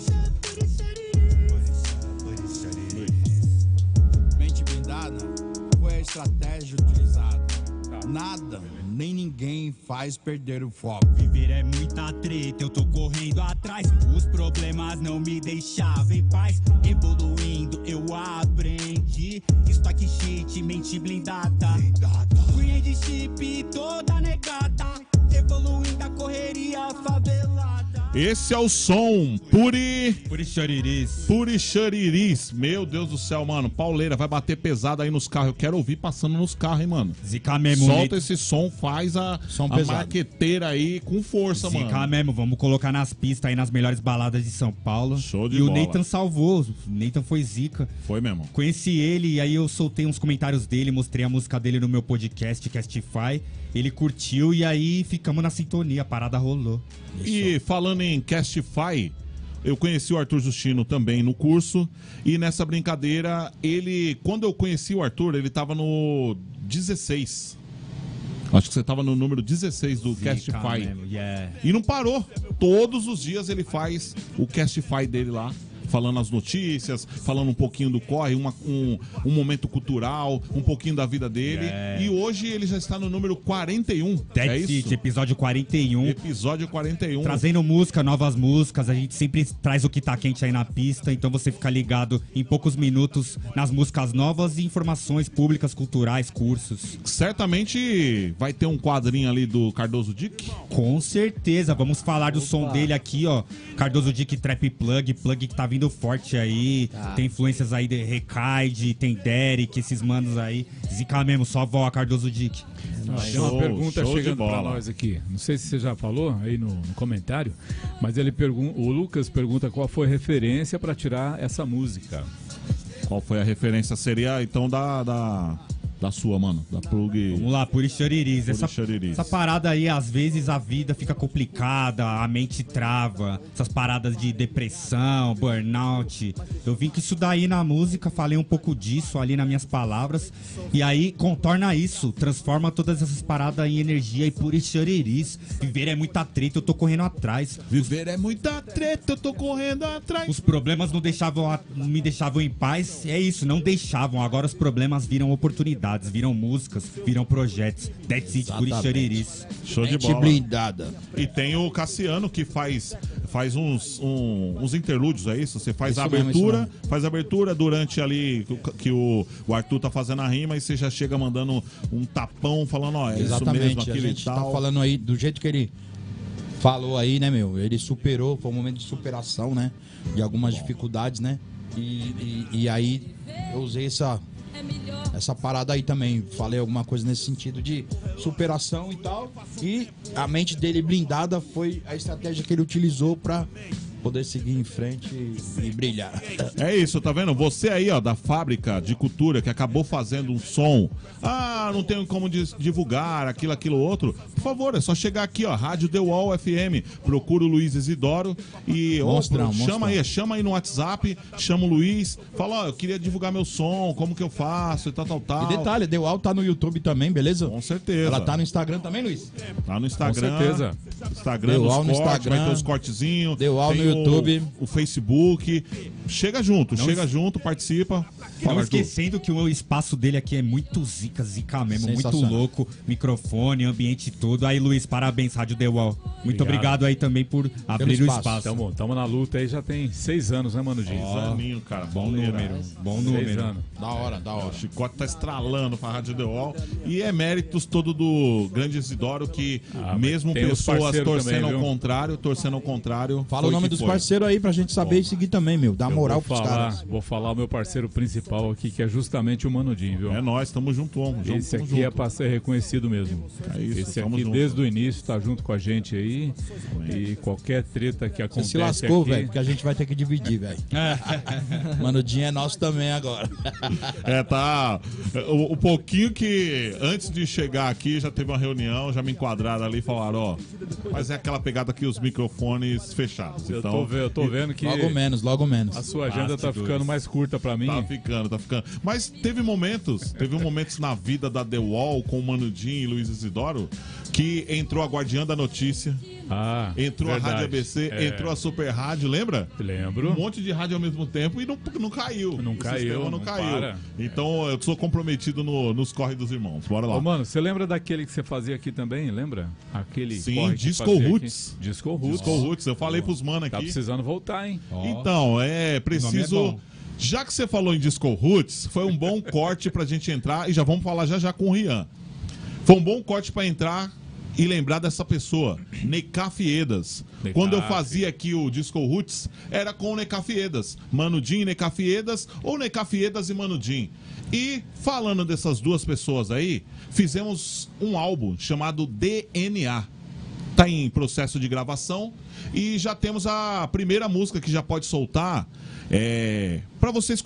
Mente blindada foi a estratégia utilizada. Nada, nem ninguém faz perder o foco. Viver é muita treta, eu tô correndo atrás. Os problemas não me deixavam em paz. Evoluindo, eu aprendi. Estoque shit, mente blindada. Fui de chip toda negada. Evoluindo a correria favelada. Esse é o som. Purixariris. Purixariris. Meu Deus do céu, mano. Pauleira, vai bater pesado aí nos carros. Eu quero ouvir passando nos carros, hein, mano. Zica mesmo. Solta Nathan. esse som, faz a pesado. marqueteira aí com força, Zica mano. mesmo, vamos colocar nas pistas aí nas melhores baladas de São Paulo. Show de e bola. o Nathan salvou, o Nathan foi zica. Foi mesmo. Conheci ele e aí eu soltei uns comentários dele, mostrei a música dele no meu podcast, Castify. Ele curtiu e aí ficamos na sintonia, a parada rolou. E falando em Castify, eu conheci o Arthur Justino também no curso. E nessa brincadeira, quando eu conheci o Arthur, ele tava no 16. Acho que você tava no número 16 do Zica Castify. mesmo, yeah. E não parou. Todos os dias ele faz o Castify dele lá. Falando as notícias, falando um pouquinho do corre, um momento cultural, um pouquinho da vida dele. Yeah. E hoje ele já está no número 41. That's é it, isso? episódio 41. Episódio 41. Trazendo música, novas músicas, a gente sempre traz o que tá quente aí na pista, então você fica ligado em poucos minutos nas músicas novas e informações públicas, culturais, cursos. Certamente vai ter um quadrinho ali do Cardoso Dick. Com certeza, vamos falar do som dele aqui, ó. Cardoso Dick Trap Plug que tá vindo vindo forte aí. Tem influências aí de Recaide, tem Derek, esses manos aí. Zica mesmo, só vó Cardoso Dick. Tem uma pergunta chegando pra nós aqui. Não sei se você já falou aí no comentário, mas o Lucas pergunta qual foi a referência pra tirar essa música. Qual foi a referência? Seria então da sua, mano. Da Plug. Vamos lá, Purixariris. Purixariris. Essa parada aí, às vezes a vida fica complicada, a mente trava. Essas paradas de depressão, burnout. Eu vi que isso daí na música, falei um pouco disso ali nas minhas palavras. E aí contorna isso, transforma todas essas paradas em energia e Purixariris. Viver é muita treta, eu tô correndo atrás. Viver é muita treta, eu tô correndo atrás. Os problemas não me deixavam em paz. É isso, não deixavam. Agora os problemas viram oportunidades. Viram músicas, viram projetos. That's it, Purixariris. Show de bola. Blindada. E tem o Cassiano que faz uns interlúdios, é isso? Você faz Isso a abertura, mesmo. faz a abertura durante ali que o Arthur tá fazendo a rima e você já chega mandando um tapão falando, ó, é Exatamente, isso mesmo, aquilo a gente e tal. tá falando aí do jeito que ele falou aí, né, meu? Ele superou, foi um momento de superação, né? De algumas dificuldades, né? E aí eu usei essa parada aí também. Falei alguma coisa nesse sentido de superação e tal. E a mente dele blindada foi a estratégia que ele utilizou pra poder seguir em frente e brilhar. É isso, tá vendo? Você aí, ó, da fábrica de cultura que acabou fazendo um som. Ah, não tenho como divulgar aquilo outro. Por favor, é só chegar aqui, ó, Rádio The Wall FM. Procura o Luiz Isidoro e chama aí no WhatsApp, chama o Luiz, fala, ó, eu queria divulgar meu som, como que eu faço e tal. E detalhe, The Wall tá no YouTube também, beleza? Com certeza. Ela tá no Instagram também, Luiz? Tá no Instagram. Com certeza. Instagram, The nos Wall no cortes, Instagram, vai ter os cortezinhos. The Wall tem no YouTube. O Facebook. Chega junto, participa. Não Fala, esquecendo que o espaço dele aqui é muito zica mesmo, muito Sensacional. louco, microfone, ambiente todo. Aí, Luiz, parabéns, Rádio The Wall. Muito obrigado aí também por abrir o espaço. Tamo na luta aí, já tem 6 anos, né, Mano Diz? Zaninho, cara. Bom número. 6 anos. Da hora. O Chicote tá estralando pra Rádio The Wall. E é méritos todo do grande Isidoro que, mesmo tem os pessoas parceiros torcendo também, ao viu? contrário. Fala foi o nome que dos foi. parceiros aí pra gente saber e seguir também, meu. Dá Eu moral pros caras. Vou falar o meu parceiro principal aqui, que é justamente o Mano Din, viu? É nóis, tamo junto. Esse aqui é pra ser reconhecido mesmo. É isso, Esse tamo aqui junto. desde o início tá junto com a gente aí. E qualquer treta que Você acontece se lascou, aqui... velho, porque a gente vai ter que dividir, velho. Mano, o Dinho é nosso também agora. Tá. O pouquinho que antes de chegar aqui já teve uma reunião, já me enquadraram ali e falaram, ó, mas é aquela pegada aqui, os microfones fechados. Eu Então, tô vendo que Logo menos. a sua agenda tá ficando mais curta pra mim. Tá ficando. Mas teve momentos na vida da The Wall com o Mano Din e Luiz Isidoro que entrou a Guardiã da Notícia, entrou verdade. a Rádio ABC, entrou a Super Rádio, lembra? Lembro. Um monte de rádio ao mesmo tempo e não caiu. Não O caiu, sistema não caiu. para. Então eu sou comprometido nos corre dos irmãos. Bora lá. Ô, mano, você lembra daquele que você fazia aqui também? Lembra? Aquele Sim, corre que Disco fazia Roots. aqui? Disco Roots. Disco Roots, eu falei pros mano aqui. Tá precisando voltar, hein? Então, preciso. O nome é bom. Já que você falou em Disco Roots, foi um bom corte pra gente entrar e já vamos falar já com o Rian. Foi um bom corte pra entrar e lembrar dessa pessoa, Necafiedas. Quando eu fazia aqui o Disco Roots, era com o Necafiedas. Mano Din e Necafiedas, ou Necafiedas e Mano Din. E falando dessas duas pessoas aí, fizemos um álbum chamado DNA. Tá em processo de gravação e já temos a primeira música que já pode soltar para vocês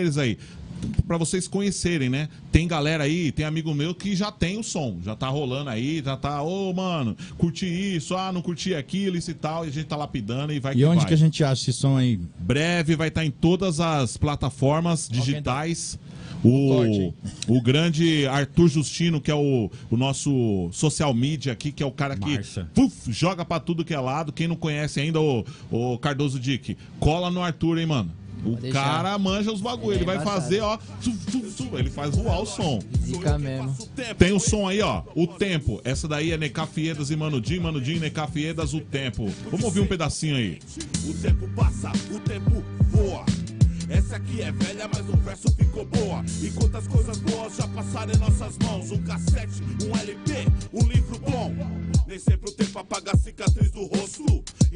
conhecerem, né? Tem galera aí, tem amigo meu que já tem o som, já tá rolando aí, já tá, mano, curti isso, não curti aquilo, isso e tal, e a gente tá lapidando e vai E onde que a gente acha esse som aí? Breve vai estar em todas as plataformas digitais. Corte. O grande Arthur Justino, que é o nosso social media aqui, que é o cara que joga pra tudo que é lado. Quem não conhece ainda o Cardoso Dick, cola no Arthur, hein, mano? O cara manja os bagulho, ele vai fazer, ó, ele faz voar o som. Zica mesmo. Tem o som aí, ó, o tempo. Essa daí é Necafiedas e Mano Din, Necafiedas, o tempo. Vamos ouvir um pedacinho aí. O tempo passa, o tempo voa. Essa aqui é velha, mas o verso ficou boa. E quantas coisas boas já passaram em nossas mãos. Um cassete, um LP, um livro bom. Nem sempre o tempo apaga a cicatriz do rosto. E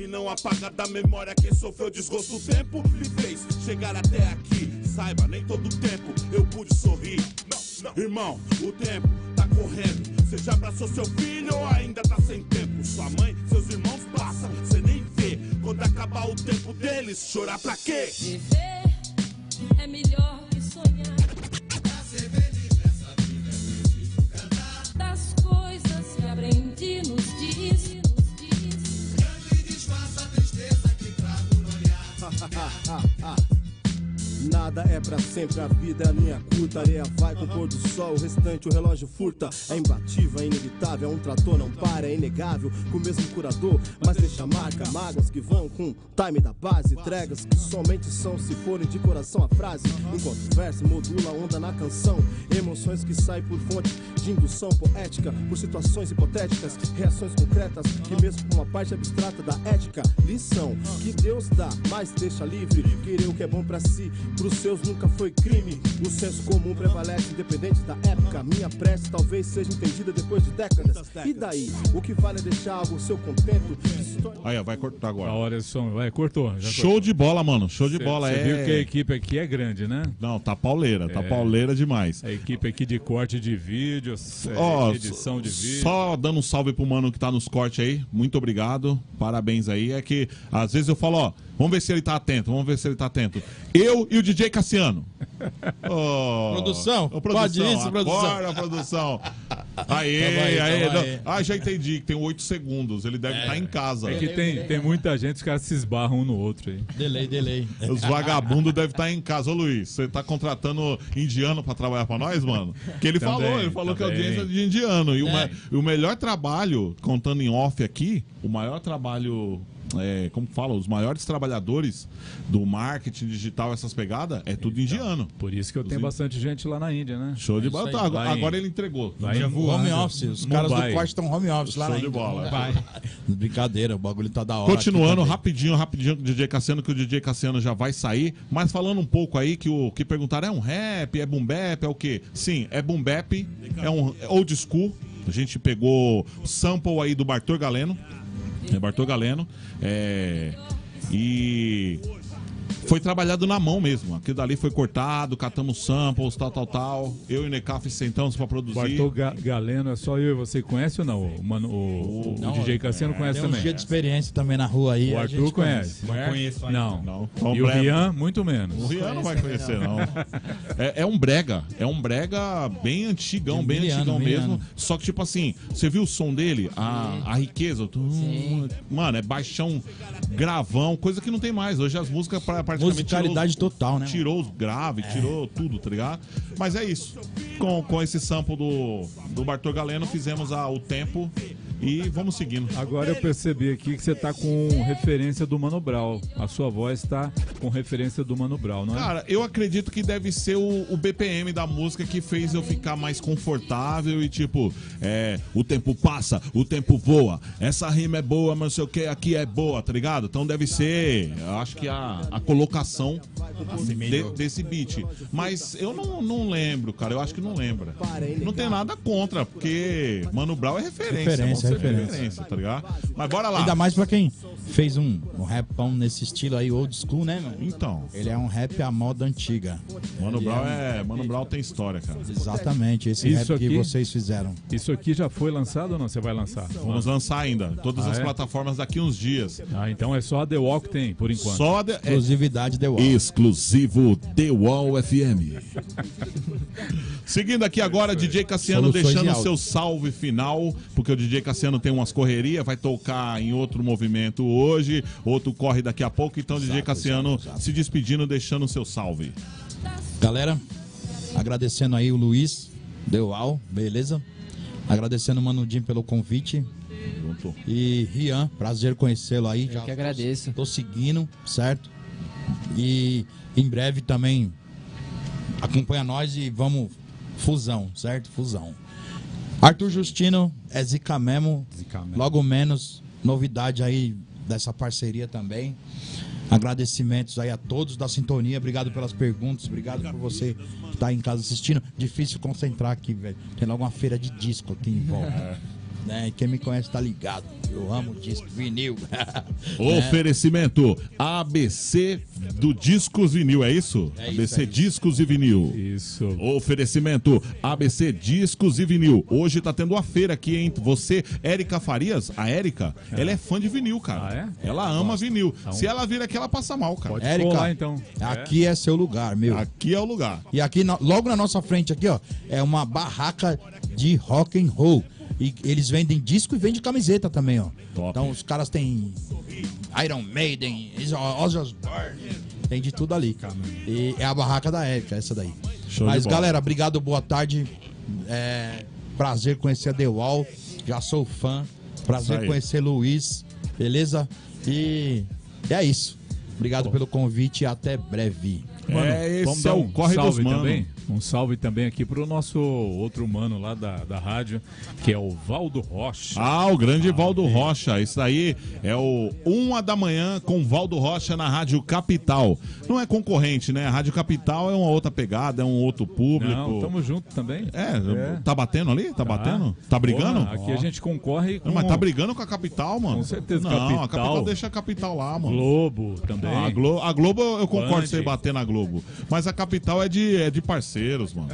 não apaga da memória quem sofreu desgosto. O tempo me fez chegar até aqui. Saiba, nem todo tempo eu pude sorrir. Não. Irmão, o tempo tá correndo. Você já abraçou seu filho ou ainda tá sem tempo? Sua mãe, seus irmãos passam, você nem vê. Quando acabar o tempo deles, chorar pra quê? Viver é melhor que sonhar. Pra ser feliz nessa vida é preciso cantar. Das coisas que aprendi nos dias. Canto e disfarça a tristeza que trago no olhar. Nada é pra sempre, a vida é a linha curta. Areia vai com o pôr do sol, o restante o relógio furta. É imbatível, é inevitável, é um trator, não para, é inegável. Com o mesmo curador, mas deixa marca. Mágoas que vão com time da base. Entregas que somente são se forem de coração a frase. Enquanto o verso modula a onda na canção. Emoções que saem por fonte de indução poética. Por situações hipotéticas, reações concretas. Que mesmo com uma parte abstrata da ética. Lição que Deus dá, mas deixa livre. Querer o que é bom pra si, pros seus nunca foi crime. O senso comum prevalece independente da época. Minha prece talvez seja entendida depois de décadas. E daí? O que vale é deixar algo seu contento. Aí, ó, vai cortar agora. A hora som, vai, cortou. Show de bola, mano. Show de bola. Você viu que a equipe aqui é grande, né? Não, tá pauleira. Tá pauleira demais. A equipe aqui de corte de vídeo, edição de vídeo. Só dando um salve pro mano que tá nos cortes aí. Muito obrigado. Parabéns aí. É que às vezes eu falo, ó, vamos ver se ele tá atento, Eu e o DJ Cassiano. Produção? Pode isso, produção. Agora, produção. Aí. Já entendi que tem 8 segundos. Ele deve estar em casa. É que tem muita gente, os caras se esbarram um no outro aí. Delay. Os vagabundos devem estar em casa. Ô Luiz, você tá contratando indiano pra trabalhar pra nós, mano? Que ele falou que a audiência é de indiano. E o melhor trabalho, contando em off aqui, o maior trabalho... como fala, os maiores trabalhadores do marketing digital, essas pegadas, é tudo indiano. Por isso que eu tenho bastante gente lá na Índia, né? Show de bola. Agora ele entregou. Home office, os caras do corte estão home office lá na Índia. Show de bola. Brincadeira, o bagulho tá da hora. Continuando, rapidinho com o DJ Cassiano, que o DJ Cassiano já vai sair, mas falando um pouco aí, que perguntaram, é um rap, é boom bap, é o quê? Sim, é boom bap, é um old school. A gente pegou sample aí do Bartô Galeno. Bartô Galeno. E foi trabalhado na mão mesmo. Aquilo dali foi cortado, catamos samples, tal. Eu e o Necaf sentamos pra produzir. Bartô Galeno, é só eu e você. Conhece ou não? O DJ Cassiano conhece também. Tem um dia de experiência também na rua aí. O Arthur conhece. Não conheço ainda. Não. E o Rian, muito menos. O Rian não vai conhecer, não. É um brega. É um brega bem antigão, mesmo. Só que, tipo assim, você viu o som dele? A riqueza. Mano, é baixão, gravão, coisa que não tem mais. Hoje as músicas praticamente musicalidade total, né? Tirou os graves, tirou tudo, tá ligado? Mas é isso. Com esse sample do Bartô Galeno, fizemos o tempo e vamos seguindo. Agora eu percebi aqui que você tá com referência do Mano Brown. A sua voz tá com referência do Mano Brown, não é? Cara, eu acredito que deve ser o BPM da música que fez eu ficar mais confortável e tipo, o tempo passa, o tempo voa, essa rima é boa, mas não sei o que, aqui é boa, tá ligado? Então deve ser, eu acho que a colocação desse beat. Mas eu não lembro, cara, eu acho que não lembra. Não tem nada contra, porque Mano Brown é referência, tá ligado? Mas bora lá. Ainda mais pra quem fez um rapão nesse estilo aí, old school, né, mano? Então. Ele é um rap à moda antiga. Mano Brown tem história, cara. Exatamente, esse Isso rap aqui, que vocês fizeram. Isso aqui já foi lançado ou não? Você vai lançar? Vamos lançar ainda. Todas as plataformas daqui uns dias. Então é só a The Wall que tem, por enquanto. Só exclusividade The Wall. Exclusivo The Wall FM. Seguindo aqui agora, DJ Cassiano Soluções deixando de seu salve final, porque o DJ Cassiano tem umas correrias, vai tocar em outro movimento hoje, outro corre daqui a pouco, então DJ Cassiano se despedindo, deixando seu salve. Galera, agradecendo aí o Luiz, Deual, beleza? Agradecendo o Manudinho pelo convite. Junto. E Rian, prazer conhecê-lo aí. Eu que agradeço. Tô seguindo, certo? E em breve também acompanha nós e vamos fusão, certo? Fusão. Arthur Justino é Zica mesmo. Logo menos, novidade aí dessa parceria também. Agradecimentos aí a todos da sintonia. Obrigado pelas perguntas. Obrigado por você que tá em casa assistindo. Difícil concentrar aqui, velho. Tem logo uma feira de disco aqui em volta. né? E quem me conhece tá ligado. Eu amo disco, vinil. Oferecimento ABC do Discos Vinil, é isso? É isso, ABC é isso. Discos e Vinil. Isso. Oferecimento ABC Discos e Vinil. Hoje tá tendo uma feira aqui, hein? Você, Érica Farias, a Érica, ela é fã de vinil, cara. Ah, é? Ela ama vinil. Então- Se ela vir aqui, ela passa mal, cara. Pode Érica, colar, então. aqui é seu lugar, meu. Aqui é o lugar. E aqui, logo na nossa frente aqui, ó, é uma barraca de rock and roll. E eles vendem disco e vendem camiseta também, ó. Top. Então os caras têm Iron Maiden, Ozzy Osbourne, tem de tudo ali. E é a barraca da Érica, essa daí. Show Mas de bola. galera, obrigado, boa tarde. Prazer conhecer a The Wall. Já sou fã. Prazer Isso aí. conhecer Luiz. Beleza? E é isso. Obrigado pelo convite e até breve. Esse Vamos é dar o um Corre dos salve Mano. também. Um salve também aqui pro nosso outro mano lá da rádio, que é o Valdo Rocha. Ah, o grande Valdo Rocha. Isso aí é o 1 da manhã com Valdo Rocha na Rádio Capital. Não é concorrente, né? A Rádio Capital é uma outra pegada, é um outro público. Não, tamo junto também. Tá batendo ali? Tá batendo? Tá brigando? Porra, aqui a gente concorre com... Não, mas tá brigando com a Capital, mano? Com certeza, Não, Capital. a Capital deixa a Capital lá, mano. Globo também. Não, a Globo eu concordo Band. sem bater na Globo. Mas a Capital é de parceiros, mano.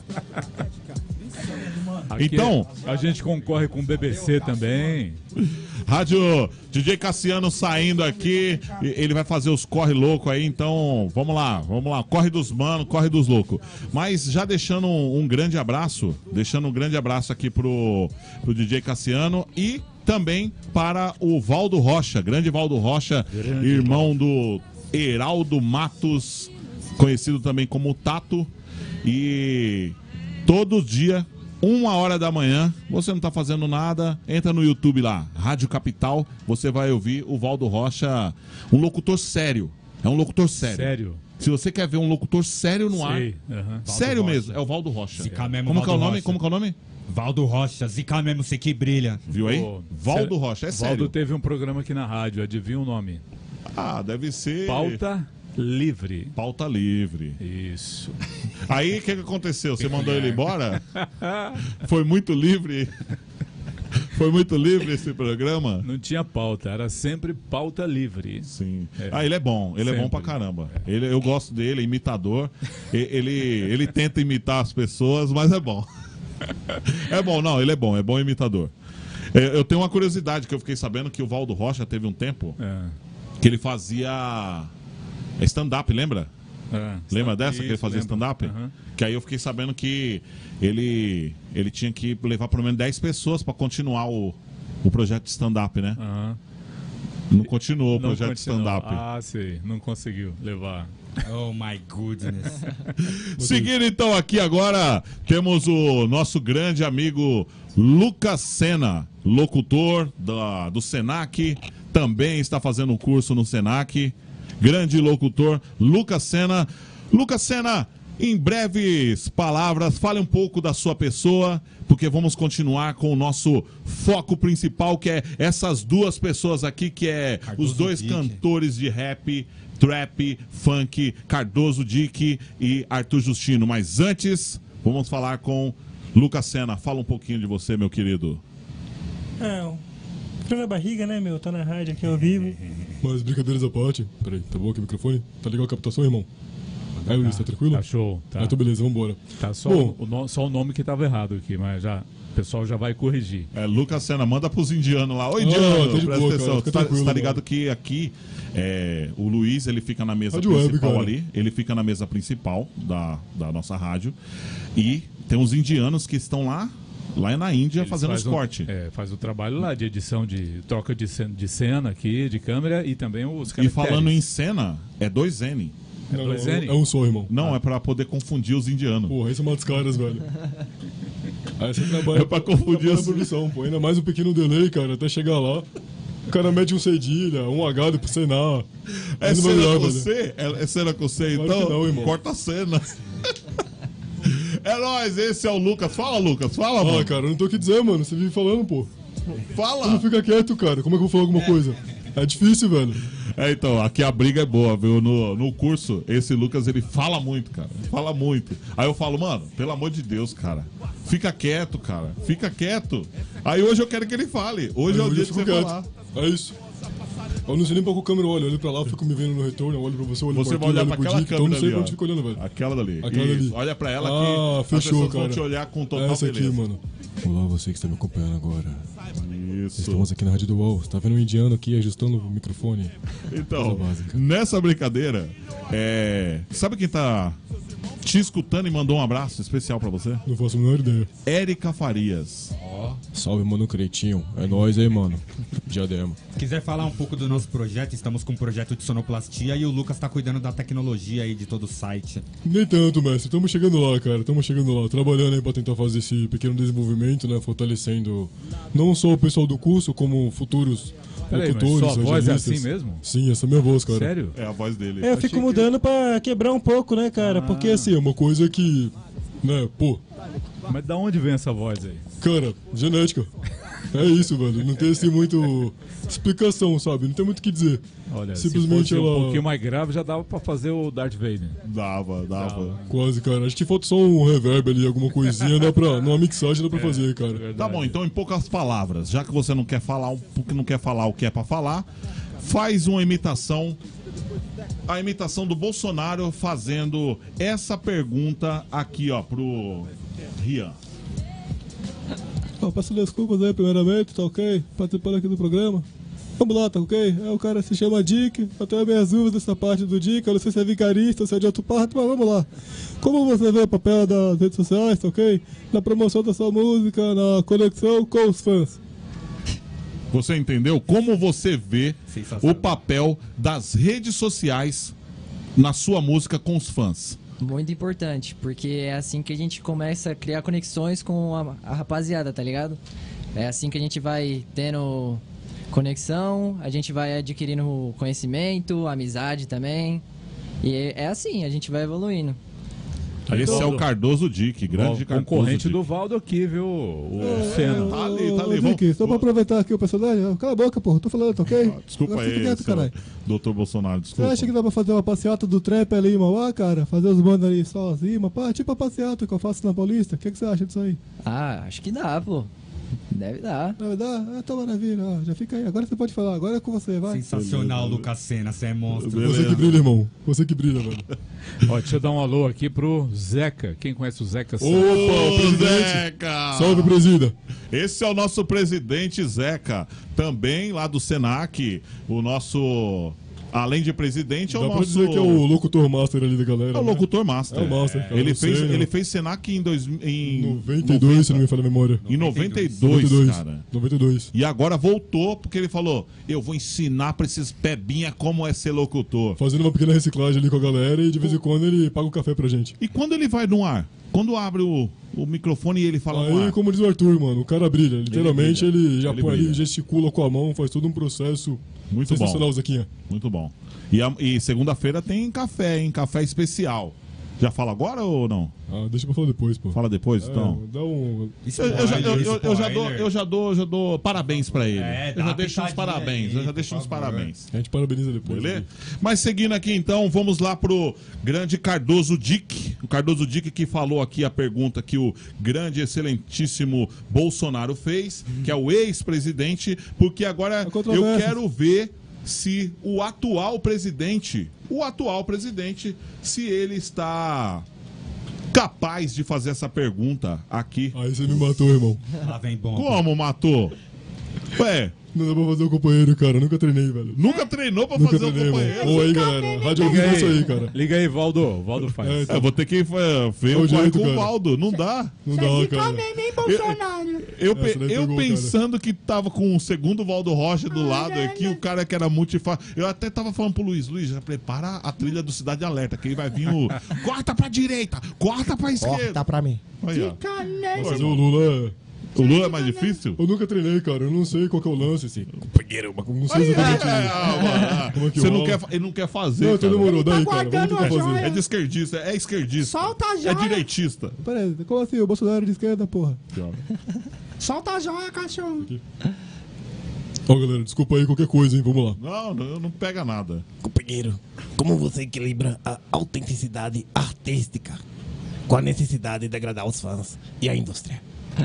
Aqui Então- a gente concorre com o BBC também. Rádio DJ Cassiano saindo aqui, ele vai fazer os corre louco aí, então vamos lá, corre dos manos, corre dos loucos. Mas já deixando um grande abraço, aqui pro DJ Cassiano e também para o Valdo Rocha, grande Valdo Rocha, irmão do Heraldo Matos, conhecido também como Tato, e todo dia 1h da manhã, você não tá fazendo nada, entra no YouTube lá, Rádio Capital, você vai ouvir o Valdo Rocha, um locutor sério. É um locutor sério. Sério. Se você quer ver um locutor sério no ar, Sei, aham. sério Valdo mesmo, é o Valdo Rocha. Zica mesmo, Como que é o Valdo nome? Rocha. Como que é o nome? Valdo Rocha, zica mesmo, você que brilha. Viu aí? Pô, Valdo Rocha, é Valdo sério. teve um programa aqui na rádio, adivinha o nome? Ah, deve ser... Pauta Livre. Pauta Livre. Isso. Aí, o que aconteceu? Você mandou ele embora? Foi muito livre? Foi muito livre esse programa? Não tinha pauta, era sempre pauta livre. Sim. É. Ah, ele é bom Sempre. pra caramba. Eu gosto dele, é imitador. Ele tenta imitar as pessoas, mas é bom. É bom, não, ele é bom imitador. Eu tenho uma curiosidade que eu fiquei sabendo que o Valdo Rocha teve um tempo que ele fazia stand-up, lembra? Lembra dessa que ele fazia stand-up? Aham. Que aí eu fiquei sabendo que ele tinha que levar pelo menos 10 pessoas pra continuar o projeto de stand-up, né? Aham. Não continuou o Não projeto de continuou. stand-up. Ah, sei. Não conseguiu levar. Oh my goodness. Seguindo então aqui agora, temos o nosso grande amigo Lucas Sena, locutor do Senac, também está fazendo um curso no Senac. Grande locutor, Lucas Sena. Lucas Sena, em breves palavras, fale um pouco da sua pessoa, porque vamos continuar com o nosso foco principal, que é essas duas pessoas aqui, que é Cardoso os dois Dick. cantores de rap, trap, funk, Cardoso Dick e Arthur Justino. Mas antes, vamos falar com Lucas Sena. Fala um pouquinho de você, meu querido. Frio na barriga, né, meu? Tá na rádio aqui ao vivo. Mas brincadeiras à parte. Peraí, tá bom aqui o microfone? Tá legal a captação, irmão? Aí, Luiz, tá tranquilo? Tá show. Tá. Ah, então beleza, vambora. Tá só, Bom, só o nome que tava errado aqui, mas já o pessoal já vai corrigir. Lucas Sena, manda pros indianos lá. Oi, indiano, tá de presta boa, atenção. cara, fica Você tranquilo, tá ligado mano. que aqui o Luiz, ele fica na mesa Rádio web, principal cara. ali. Ele fica na mesa principal da nossa rádio. E tem uns indianos que estão lá na Índia, Eles fazendo os faz cortes. Faz o trabalho lá de edição, de troca de cena aqui, de câmera e também os E caracteres. falando em cena, é 2N. É não, 2N? é um só, irmão. Não, é pra poder confundir os indianos. Porra, aí você mata os caras, velho. Aí você trabalha É pra confundir trabalha os- na produção, pô. Ainda mais um pequeno delay, cara, até chegar lá. O cara mete um cedilha, um H depois sem na. É Aí não vai cena virar, com velho. C? É cena com C, Claro então? que não, irmão. Corta a cena. É nóis, esse é o Lucas. Fala, Lucas, fala, Ah, mano. cara, eu não tô o que dizer, mano. Você vive falando, pô. Fala. Você não fica quieto, cara. Como é que eu vou falar alguma coisa? É difícil, velho. Então, aqui a briga é boa, viu? No curso, esse Lucas, ele fala muito, cara. Fala muito. Aí eu falo, mano, pelo amor de Deus, cara. Fica quieto, cara. Fica quieto. Aí hoje eu quero que ele fale. Hoje é o dia de você falar. É isso. Eu não sei nem pra qual câmera eu olho pra lá, eu fico me vendo no retorno, eu olho pra você, eu olho Você pra vai olhar pra aquela Dick, câmera então não sei ali, pra ó. onde fica olhando, velho. Aquela dali. Aquela dali. Olha pra ela que as fechou, pessoas cara. vão te olhar com total Essa aqui, beleza. mano. Olá, você que está me acompanhando agora. Isso. Estamos aqui na Rádio do UOL. Você tá vendo um indiano aqui ajustando o microfone? Então, nessa brincadeira, sabe quem tá te escutando e mandou um abraço especial pra você? Não faço a menor ideia. Érica Farias. Salve, mano, Cretinho. É nóis aí, mano. Diadema. Quiser falar um pouco do nosso projeto, estamos com um projeto de sonoplastia e o Lucas tá cuidando da tecnologia aí de todo o site. Nem tanto, mestre. Estamos chegando lá, cara. Estamos chegando lá. Trabalhando aí pra tentar fazer esse pequeno desenvolvimento, né? Fortalecendo não só o pessoal do curso, como futuros Peraí, mas locutores, sua voz é radialistas. assim mesmo? Sim, essa é a minha voz, cara. Sério? É a voz dele. Eu fico mudando pra quebrar um pouco, né, cara? Porque assim, É uma coisa que, né, pô... Mas da onde vem essa voz aí? Cara, genética. É isso, velho. Não tem assim muito explicação, sabe? Não tem muito o que dizer. Olha, simplesmente se fosse ela... um pouquinho mais grave, já dava pra fazer o Darth Vader. Dava. Quase, cara. Acho que falta só um reverb ali, alguma coisinha, dá pra... Numa mixagem dá pra fazer, cara. Tá bom, então em poucas palavras, já que você não quer falar o que é pra falar, faz uma imitação. A imitação do Bolsonaro fazendo essa pergunta aqui, ó, pro Rian. Peço desculpas aí, primeiramente, tá ok? Participando aqui do programa. Vamos lá, tá ok? O cara se chama Dick, eu tenho minhas dúvidas dessa parte do Dick, eu não sei se é vigarista ou se é de outro parte, mas vamos lá. Como você vê o papel das redes sociais, tá ok? Na promoção da sua música, na conexão com os fãs. Você entendeu? Como você vê o papel das redes sociais na sua música com os fãs? Muito importante, porque é assim que a gente começa a criar conexões com a rapaziada, tá ligado? É assim que a gente vai tendo conexão, a gente vai adquirindo conhecimento, amizade também. E é assim, a gente vai evoluindo. Esse é o Cardoso Dick, grande Cardoso concorrente Dick. do Valdo aqui, viu? O Senna. Tá ali. Dick, só pra aproveitar aqui o personagem, cala a boca, porra, tô falando, tá ok? Desculpa Agora aí, fica quieto, caralho. doutor Bolsonaro, Você desculpa. acha que dá pra fazer uma passeata do trap ali em Mauá, cara? Fazer os bandos ali sozinho, pá, tipo a passeata que eu faço na Paulista? O que você acha disso aí? Ah, acho que dá, pô. Deve dar. Deve dar? Ah, tá maravilha, ó, já fica aí. Agora você pode falar, agora é com você, vai. Sensacional, Lucas Senna, você é monstro. Você que brilha, irmão. Você que brilha, velho. Ó, deixa eu dar um alô aqui pro Zeca. Quem conhece o Zeca? Opa, o presidente. Zeca! Salve, presida. Esse é o nosso presidente Zeca, também lá do Senac, o nosso... Além de presidente, é o Dá nosso... pra dizer que é o locutor master ali da galera. É o né? locutor master. É o master, cara. Ele Eu sei, né? ele fez Senac em 92, se não me falha a memória. Em 92, cara. 92. E agora voltou porque ele falou: eu vou ensinar pra esses pebinha como é ser locutor. Fazendo uma pequena reciclagem ali com a galera e de vez em quando ele paga o café pra gente. E quando ele vai no ar? Quando abre o microfone e ele fala no Aí, ar? como diz o Arthur, mano, o cara brilha. Literalmente, ele já Ele põe ali, brilha. gesticula com a mão, faz todo um processo Muito sensacional, bom. Zequinha. Muito bom. E segunda-feira tem café, hein? Café especial. Já fala agora ou não? Ah, deixa pra falar depois, pô. Fala depois, então. Dá um... Eu já dou parabéns pra ele. É, Eu dá já uma deixo uns pitadinha parabéns. aí, Eu já por deixo uns favor. parabéns. A gente parabeniza depois. Beleza? né? Mas seguindo aqui então, vamos lá pro grande Cardoso Dick. O Cardoso Dick que falou aqui a pergunta que o grande, excelentíssimo Bolsonaro fez, que é o ex-presidente, porque agora eu controvérsias. quero ver se o atual presidente, se ele está capaz de fazer essa pergunta aqui. Aí você me matou, irmão. Lá vem bom. Como matou? Ué, Não dá pra fazer o companheiro, cara. Nunca treinei, velho. nunca treinou pra Nunca fazer o treinei, companheiro? irmão. Ô, aí, galera. Rádio ao vivo é isso aí, cara. Liga aí, Valdo. Valdo faz. É, Eu vou ter que ver É o o corre jeito, com o cara. Valdo. Não dá. Não dá, cara. Eu Essa daí pegou, pensando que tava com o segundo Valdo Rocha do lado aqui, o cara que era multifácil. Eu até tava falando pro Luiz, já prepara a trilha do Cidade Alerta, que aí vai vir o corta pra direita, corta pra esquerda. Corta pra mim. Aí, ó. Mas o Lula é... O Lula é mais difícil? Eu nunca treinei, cara. Eu não sei qual que é o lance, assim. Não sei exatamente como é que Você rola. ele não quer fazer. Não, então cara. demorou. Daí, cara. Vamos tentar fazer. É de esquerdista, é esquerdista. Solta a É joia. direitista. Peraí, como assim? O Bolsonaro é de esquerda, porra. Solta a joia, cachorro. Ó, galera, desculpa aí qualquer coisa, hein? Vamos lá. Não pega nada. Companheiro, como você equilibra a autenticidade artística com a necessidade de agradar os fãs e a indústria?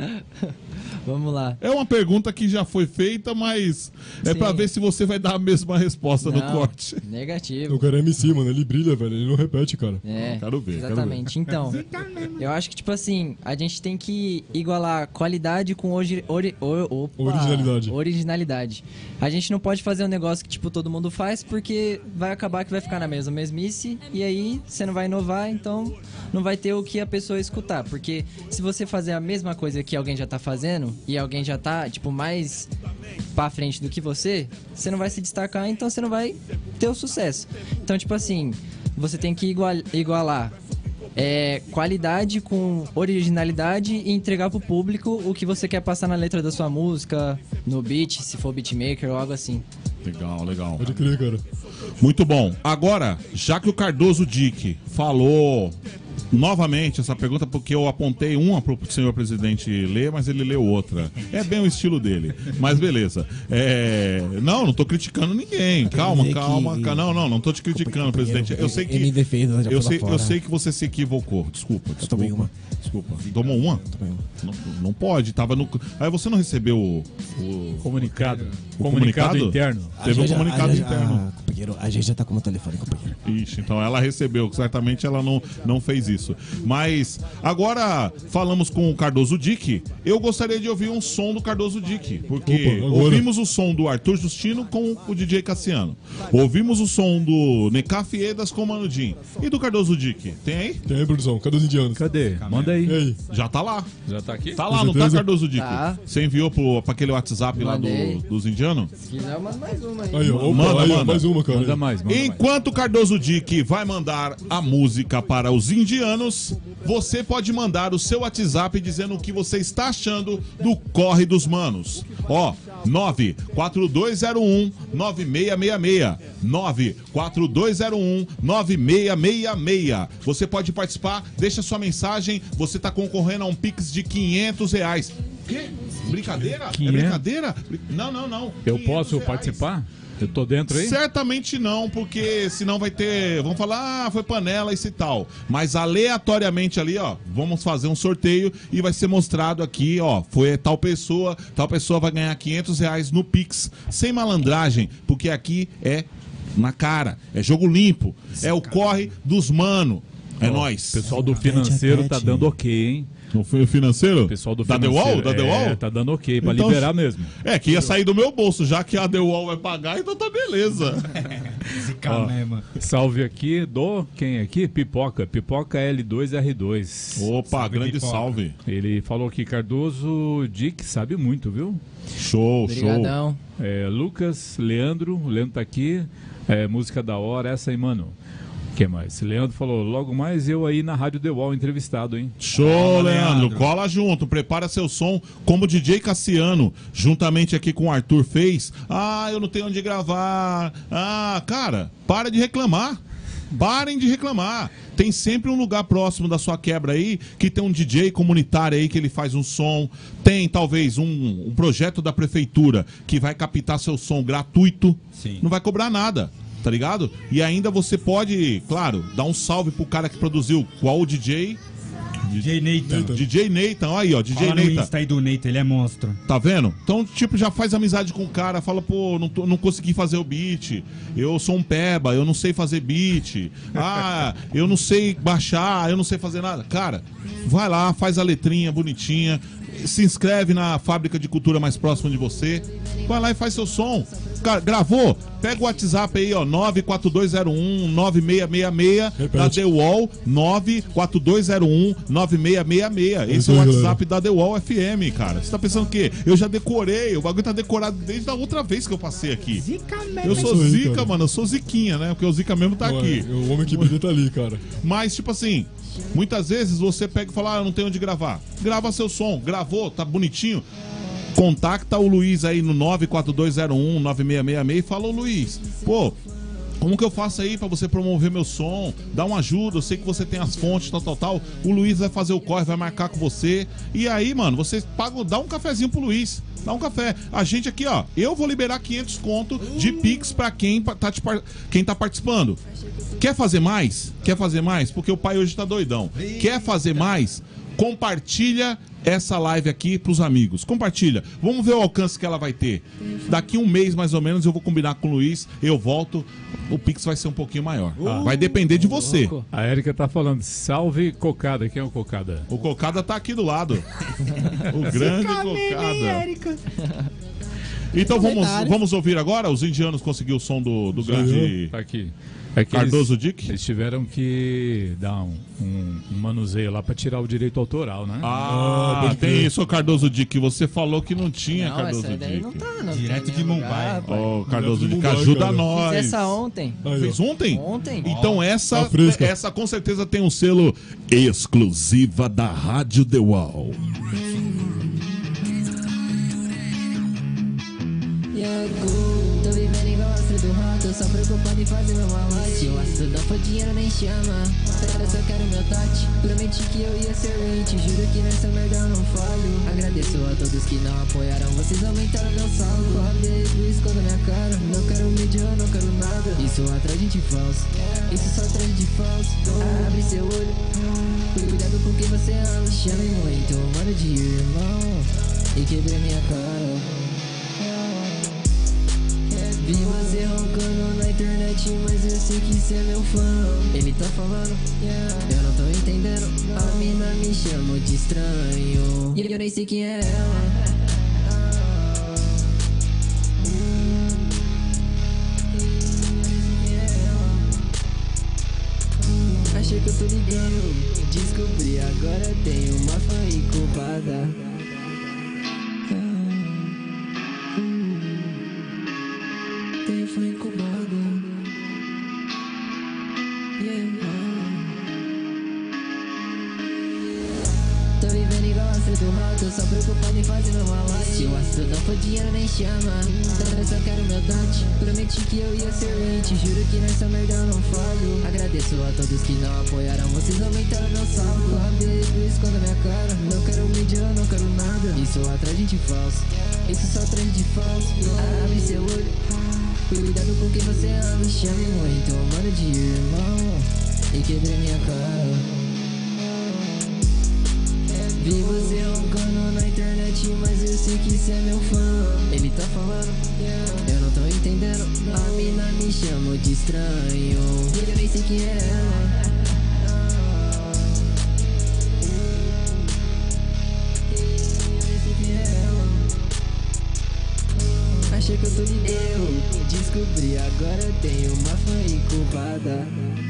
Vamos lá. É uma pergunta que já foi feita, mas é pra ver se você vai dar a mesma resposta no Não, corte. Negativo. O cara é MC, mano. Ele brilha, velho. Ele não repete, cara. É, Quero ver. exatamente. Então, eu acho que, tipo assim, a gente tem que igualar qualidade com originalidade. A gente não pode fazer um negócio que, tipo, todo mundo faz, porque vai acabar que vai ficar na mesmice, e aí você não vai inovar, então não vai ter o que a pessoa escutar. Porque se você fazer a mesma coisa que alguém já tá fazendo, e alguém já tá, tipo, mais pra frente do que você não vai se destacar, então você não vai ter o sucesso. Então, tipo assim, você tem que igualar qualidade com originalidade e entregar pro público o que você quer passar na letra da sua música, no beat, se for beatmaker ou algo assim. Legal. Pode crer, cara. Muito bom. Agora, já que o Cardoso Dick falou novamente essa pergunta, porque eu apontei uma pro senhor presidente ler, mas ele leu outra. É bem o estilo dele. Mas beleza. Não tô criticando ninguém. Calma. Não tô te criticando, presidente. Eu sei que. Eu sei que você se equivocou. Desculpa. Tomei uma. Desculpa. Tomou uma? Não pode. Tava no. Aí você não recebeu o comunicado. O comunicado interno. Teve um comunicado interno. Companheiro, a gente já tá com o telefone, companheiro. Ixi, então ela recebeu. Certamente ela não fez isso. Mas agora falamos com o Cardoso Dick. Eu gostaria de ouvir um som do Cardoso Dick. Porque ouvimos o som do Arthur Justino com o DJ Cassiano. Ouvimos o som do Necafiedas com o Mano Jim. E do Cardoso Dick? Tem aí? Tem aí, produção. Cadê os indianos? Cadê? Manda aí. Já tá lá. Já tá aqui? Tá lá, não tá, Cardoso Dick? Tá. Você enviou pra aquele WhatsApp lá dos indianos? Se quiser, eu mando mais uma aí. Aí, ó. Manda. Mais uma, cara. Manda mais. Enquanto o Cardoso Dick vai mandar a música para os indianos, você pode mandar o seu WhatsApp dizendo o que você está achando do Corre dos Manos. Ó, 94201-9666. 94201-9666. Você pode participar, deixa sua mensagem. Você está concorrendo a um Pix de R$500. Que? Brincadeira? 500? É brincadeira? Não. Eu posso participar? Eu tô dentro aí? Certamente não, porque senão vai ter... Vamos falar, foi panela, isso e tal. Mas aleatoriamente ali, ó, vamos fazer um sorteio e vai ser mostrado aqui, ó, foi tal pessoa vai ganhar R$500 no Pix, sem malandragem, porque aqui é na cara, é jogo limpo, é o corre dos mano, é nóis. O pessoal do financeiro tá dando ok, hein? Não foi o financeiro? O pessoal do da financeiro. Da The Wall? Tá dando ok, pra Então, liberar mesmo. Que ia sair do meu bolso, já que a The Wall vai pagar, então tá beleza. Zica mesmo. Salve aqui do... Quem aqui? Pipoca L2R2. Opa, salve, grande Pipoca. Salve. Ele falou que Cardoso Dick sabe muito, viu? Show. Obrigadão. Lucas, Leandro. O Leandro tá aqui. Música da hora, essa aí, mano. O que mais? Leandro falou, logo mais eu aí na Rádio The Wall entrevistado, hein? Show, Leandro. Cola junto, prepara seu som como DJ Cassiano, juntamente aqui com o Arthur fez. Eu não tenho onde gravar. Cara, para de reclamar. Parem de reclamar. Tem sempre um lugar próximo da sua quebra aí que tem um DJ comunitário aí que ele faz um som. Tem talvez um projeto da prefeitura que vai captar seu som gratuito. Sim. Não vai cobrar nada. Tá ligado? E ainda você pode, claro, dar um salve pro cara que produziu. Qual o DJ? DJ Nathan. DJ Nathan, olha aí, ó. DJ Fala Nathan. no Insta aí do Nathan, ele é monstro. Tá vendo? Então, tipo, já faz amizade com o cara. Fala, pô, não consegui fazer o beat. Eu sou um peba, eu não sei fazer beat. Eu não sei baixar, eu não sei fazer nada. Cara, vai lá, faz a letrinha bonitinha. Se inscreve na fábrica de cultura mais próxima de você. Vai lá e faz seu som. Cara, gravou? Pega o WhatsApp aí, ó, 94201-9666 da The Wall, 94201-9666. Esse é o WhatsApp da The Wall FM, cara. Você tá pensando o quê? Eu já decorei, o bagulho tá decorado desde a outra vez que eu passei aqui. Zica mesmo. Eu sou Zica, mano, eu sou Ziquinha, né? Porque o Zica mesmo tá aqui. O homem que brilha tá ali, cara. Mas, tipo assim, muitas vezes você pega e fala, eu não tenho onde gravar. Grava seu som, gravou, tá bonitinho. Contacta o Luiz aí no 94201-9666 e fala, ô Luiz, pô, Como que eu faço aí pra você promover meu som? Dá uma ajuda, eu sei que você tem as fontes, tal. O Luiz vai fazer o corre, vai marcar com você. E aí, mano, você paga, dá um cafezinho pro Luiz. Dá um café. A gente aqui, ó, eu vou liberar 500 conto de Pix pra quem tá participando. Quer fazer mais? Quer fazer mais? Porque o pai hoje tá doidão. Quer fazer mais? Compartilha essa live aqui pros amigos. Compartilha. Vamos ver o alcance que ela vai ter. Daqui um mês, mais ou menos, eu vou combinar com o Luiz. Eu volto. O Pix vai ser um pouquinho maior. Vai depender de você. A Érica tá falando, salve Cocada. Quem é o Cocada? O Cocada tá aqui do lado. O grande Cocada. Então vamos ouvir agora. Os indianos conseguiram o som do grande... Tá aqui. É que Cardoso Dick? Eles tiveram que dar um manuseio lá pra tirar o direito autoral, né? Tem isso, Cardoso Dick. Você falou que não tinha, Não, Cardoso essa daí Dick. não tá, não. Direto de Mumbai. Cardoso Dick, ajuda nós. Fiz essa ontem. Fez ontem? Ontem. Então essa com certeza tem um selo exclusiva da Rádio The Wall. Tô vivendo igual astro do rock, tô só preocupado em fazer meu malote. Se o astro não for dinheiro nem chama, eu só quero meu touch. Prometi que eu ia ser rente, juro que nessa merda eu não falho. Agradeço a todos que não apoiaram, vocês aumentaram meu saldo. Rodeio esconda minha cara, não quero mídia, não quero nada. Isso atrai gente falsa, isso só traz de falso. Abre seu olho, cuidado com quem você ama. Chame muito, mano de irmão, e quebrei minha cara. Vi você roncando na internet, mas eu sei que cê é meu fã. Ele tá falando, eu não tô entendendo. A mina me chama de estranho e eu nem sei quem é ela. Achei que eu tô ligando, descobri, agora tenho uma fã inculpada. Foi incubado. Tô vivendo igual astro do rock, tô só preocupado em fazer meu malote. Se o astro não for dinheiro nem chama, eu só quero meu touch. Prometi que eu ia ser rente, juro que nessa merda eu não falho. Agradeço a todos que não apoiaram, vocês aumentaram meu saldo. Rodeio esconda minha cara, não quero mídia, não quero nada. Isso atrai gente falsa, isso só traz de falso. Abre seu olho, cuidado com quem você ama. Chame muito, mano de irmão, e quebrei minha cara. Vi você roncando na internet, mas eu sei que cê é meu fã. Ele tá falando, eu não tô entendendo. A mina me chama de estranho e eu nem sei quem é ela. Achei que eu tô ligado, descobri, agora eu tenho uma fã inculpada.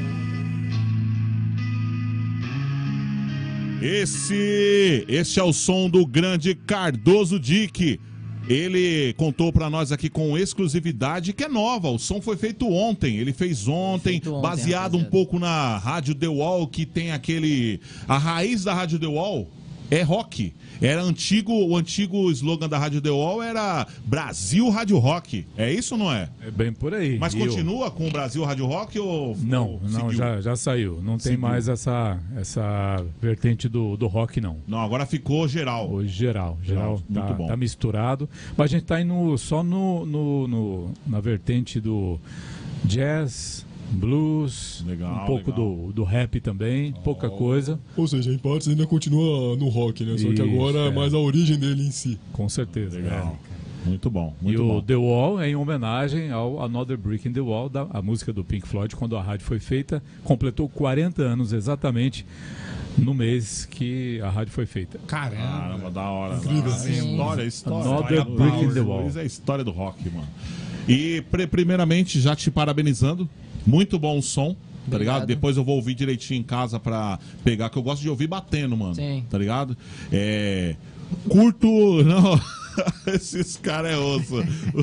Esse é o som do grande Cardoso Dick. Ele contou pra nós aqui com exclusividade que é nova. O som foi feito ontem. Ele fez ontem, baseado um pouco na Rádio The Wall, que tem aquele... A raiz da Rádio The Wall é rock. Era o antigo slogan da Rádio The Wall era Brasil Rádio Rock. É isso ou não é? É bem por aí. Mas continua com o Brasil Rádio Rock ou não, já saiu. Não tem mais essa vertente do rock, não. Não, agora ficou geral. Hoje geral. Muito bom. Tá misturado. Mas a gente tá indo só na vertente do jazz, blues, legal, um pouco do rap também, pouca coisa. Ou seja, em partes ainda continua no rock, né? Só que agora é mais a origem dele em si. Com certeza. Legal. Muito bom. O The Wall é em homenagem ao Another Brick in the Wall, a música do Pink Floyd, quando a rádio foi feita, completou 40 anos exatamente no mês que a rádio foi feita. Caramba, da hora. Incrível. História. Another Brick in the Wall. Isso é a história do rock, mano. E primeiramente, já te parabenizando. Muito bom o som, tá ligado? Depois eu vou ouvir direitinho em casa pra pegar, que eu gosto de ouvir batendo, mano. Sim. Tá ligado? Curto... Não, esses caras é osso.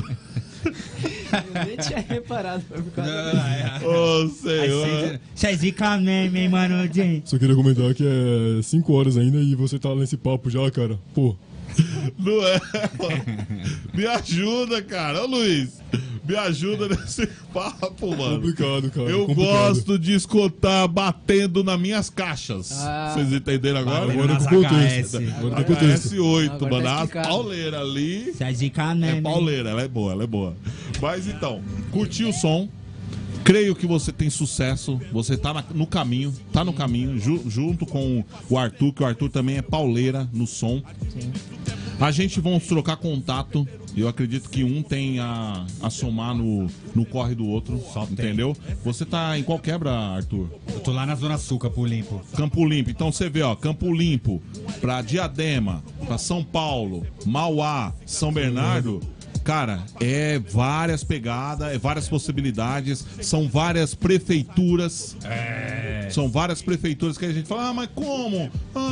Eu nem tinha reparado, foi por causa Ô, senhor. Você zica mesmo, hein, mano? Só queria comentar que é 5 horas ainda e você tá nesse papo já, cara. Pô. Não é, mano. Me ajuda, cara. Ô, Luiz. Me ajuda nesse papo, mano. Complicado, cara. Eu gosto de escutar batendo nas minhas caixas. Vocês entenderam agora? Agora com contexto. HS8, mano. As pauleiras ali. É pauleira, ela é boa. Mas então, curtiu o som. Creio que você tem sucesso, você tá no caminho, junto com o Arthur, que o Arthur também é pauleira no som. Sim. A gente vamos trocar contato. Eu acredito que um tem a somar no corre do outro, entendeu? Você tá em qual quebra, Arthur? Eu tô lá na Zona Sul, Campo Limpo. Campo Limpo. Então você vê, ó, Campo Limpo, pra Diadema, pra São Paulo, Mauá, São Bernardo. Cara, é várias pegadas, é várias possibilidades, são várias prefeituras. São várias prefeituras que a gente fala, mas como?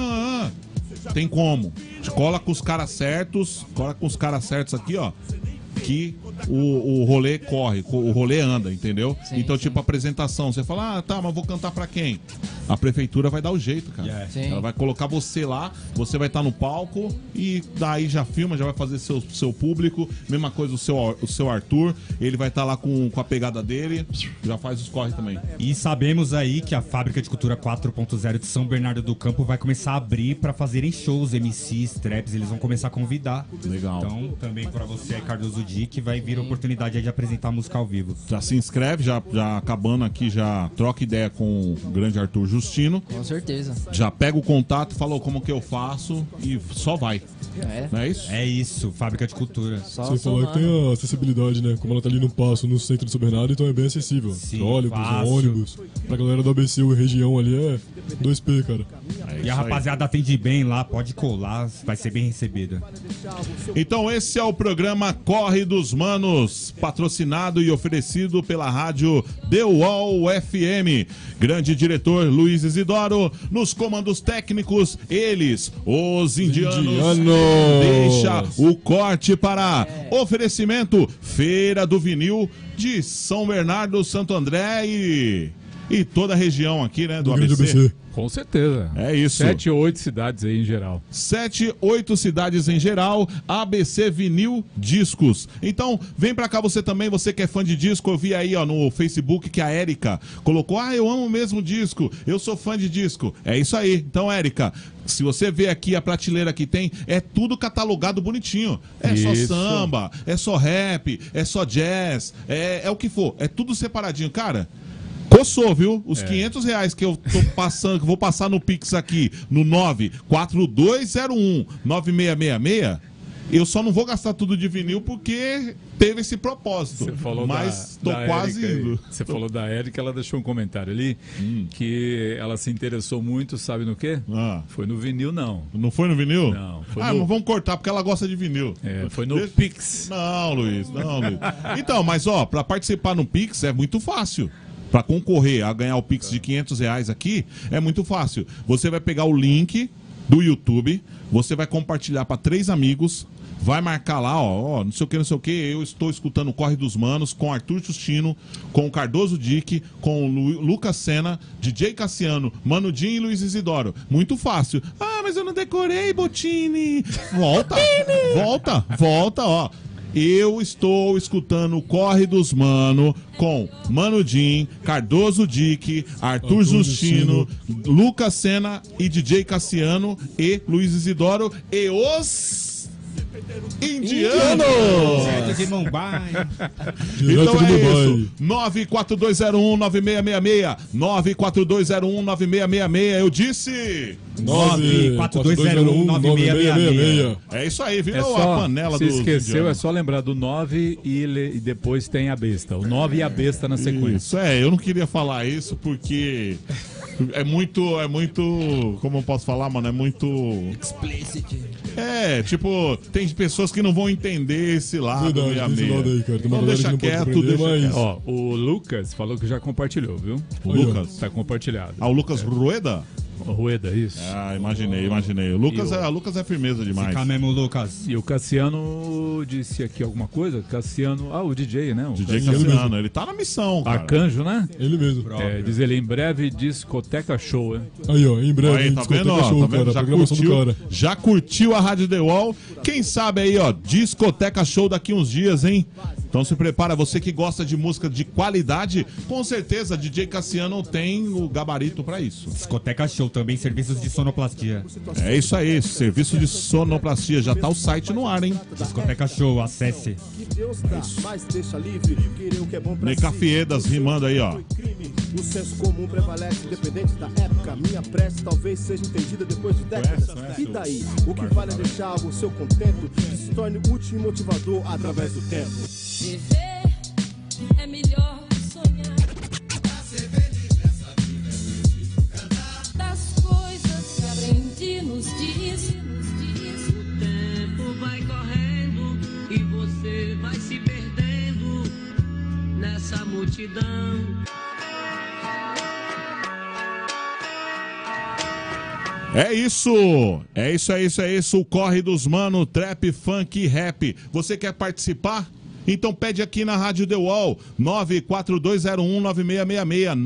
Tem como. Cola com os caras certos, aqui, ó, que o rolê corre, o rolê anda, entendeu? Sim, então, tipo, apresentação, você fala, tá, mas vou cantar pra quem? A prefeitura vai dar o jeito, cara. Ela vai colocar você lá, você vai estar no palco e daí já filma, já vai fazer seu público. Mesma coisa o seu Arthur, ele vai estar lá com a pegada dele, já faz os corre também. E sabemos aí que a Fábrica de Cultura 4.0 de São Bernardo do Campo vai começar a abrir pra fazerem shows, MCs, traps, eles vão começar a convidar. Legal. Então, também pra você, Cardoso Dick, vai vir a oportunidade aí de apresentar a música ao vivo. Já se inscreve, já acabando aqui, já troca ideia com o grande Arthur Justino. Com certeza. Já pega o contato, falou como que eu faço e só vai. Não é isso? É isso, Fábrica de Cultura. Você falou que tem a acessibilidade, né? Como ela tá ali no passo, no centro de São Bernardo, então é bem acessível. Sim, ônibus. Pra galera do ABC e região ali é 2P, cara. E a rapaziada atende bem lá, pode colar, vai ser bem recebida. Então esse é o programa Corre dos Manos, patrocinado e oferecido pela rádio The Wall FM. Grande diretor Luiz Isidoro, nos comandos técnicos, eles, os indianos. Deixa o corte para oferecimento Feira do Vinil de São Bernardo, Santo André e toda a região aqui, né, do ABC. Com certeza. É isso. 7 ou 8 cidades aí em geral. 7, 8 cidades em geral, ABC Vinil Discos. Então, vem pra cá você também, você que é fã de disco. Eu vi aí, ó, no Facebook que a Érica colocou, eu amo mesmo disco, eu sou fã de disco. É isso aí. Então, Érica, se você vê aqui a prateleira que tem, é tudo catalogado bonitinho. É isso. Só samba, é só rap, é só jazz, é o que for. É tudo separadinho. Cara, coçou, viu? Os R$500 que eu tô passando, que vou passar no Pix aqui, no 94201-9666, eu só não vou gastar tudo de vinil porque teve esse propósito. Você falou mas tô quase indo. Você falou da Érica, ela deixou um comentário ali que ela se interessou muito, sabe no quê? Foi no vinil, não. Não foi no vinil? Não. Foi mas vamos cortar porque ela gosta de vinil. Foi no Pix. Não, Luiz. Então, mas ó, pra participar no Pix é muito fácil. Para concorrer a ganhar o Pix de R$500 aqui, é muito fácil. Você vai pegar o link do YouTube, você vai compartilhar para 3 amigos, vai marcar lá, ó, não sei o que, eu estou escutando o Corre dos Manos com Arthur Justino, com o Cardoso Dick, com o Lucas Senna, DJ Cassiano, Mano Dinho e Luiz Isidoro. Muito fácil. Mas eu não decorei, Botini. Volta, ó. Eu estou escutando o Corre dos Mano com Mano Din, Cardoso Dick, Arthur Justino, Lucas Senna e DJ Cassiano e Luiz Isidoro e os indianos! Certo de Mumbai. Então é isso. 94201-9666. 94201-9666. Eu disse... 94201-9666. É isso aí, virou a panela do. Se esqueceu, é só lembrar do 9 e depois tem a besta. O 9 e a besta na sequência. Isso, eu não queria falar isso porque é muito, como eu posso falar, mano, é muito... Explicit. Tipo, tem pessoas que não vão entender esse lado meia-meia. Então deixa quieto, Ó, o Lucas falou que já compartilhou, viu? O Lucas? Tá compartilhado. O Lucas Rueda? Rueda, isso. Imaginei. O Lucas é firmeza demais. Fica mesmo, Lucas. E o Cassiano disse aqui alguma coisa? Cassiano, o DJ, né? O DJ Cassiano, ele tá na missão, cara. Arcanjo, né? Ele mesmo. Diz ele, em breve, discoteca show, hein? Aí, ó, em breve, aí, tá discoteca vendo, show, tá vendo? cara. Programação do cara. Já curtiu a Rádio The Wall? Quem sabe aí, ó, discoteca show daqui uns dias, hein? Então se prepara, você que gosta de música de qualidade, com certeza DJ Cassiano tem o gabarito pra isso. Discoteca Show, também serviços de sonoplastia. É isso aí, serviço de sonoplastia, já tá o site no ar, hein? Discoteca Show, acesse. Necafiedas rimando aí, ó. O senso comum prevalece, independente da época. Minha prece talvez seja entendida depois de décadas. E daí? O que vale é deixar algo seu contento que se torne útil e motivador através do tempo. Viver é melhor sonhar. Pra ser feliz nessa vida é preciso cantar. Das coisas que aprendi nos dias. O tempo vai correndo e você vai se perdendo nessa multidão. É isso, o Corre dos Mano, trap, funk, rap. Você quer participar? Então pede aqui na Rádio The Wall, 942019666,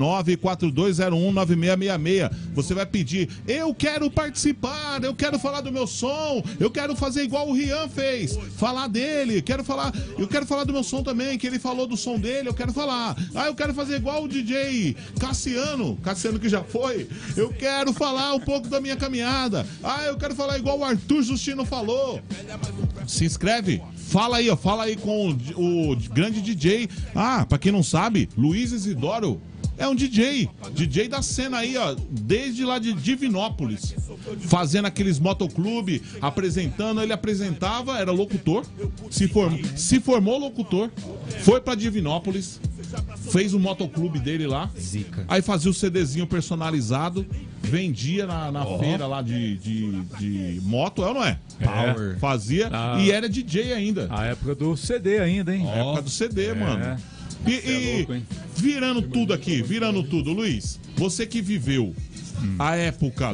942019666. Você vai pedir, eu quero participar, eu quero falar do meu som, eu quero fazer igual o Rian fez, falar dele, eu quero falar do meu som também, que ele falou do som dele, eu quero falar. Eu quero fazer igual o DJ Cassiano que já foi, eu quero falar um pouco da minha caminhada. Eu quero falar igual o Arthur Justino falou. Se inscreve, fala aí com o grande DJ. Pra quem não sabe, Luiz Isidoro é um DJ da cena aí, ó, desde lá de Divinópolis, fazendo aqueles motoclube, apresentando. Ele apresentava, era locutor, se formou locutor, foi pra Divinópolis, fez o motoclube dele lá. Zica. Aí fazia o CDzinho personalizado, vendia na feira lá de moto, é ou não é? Power. Fazia e era DJ ainda. A época do CD ainda, hein? A época do CD, mano. E louco, virando tudo aqui, Luiz, você que viveu a época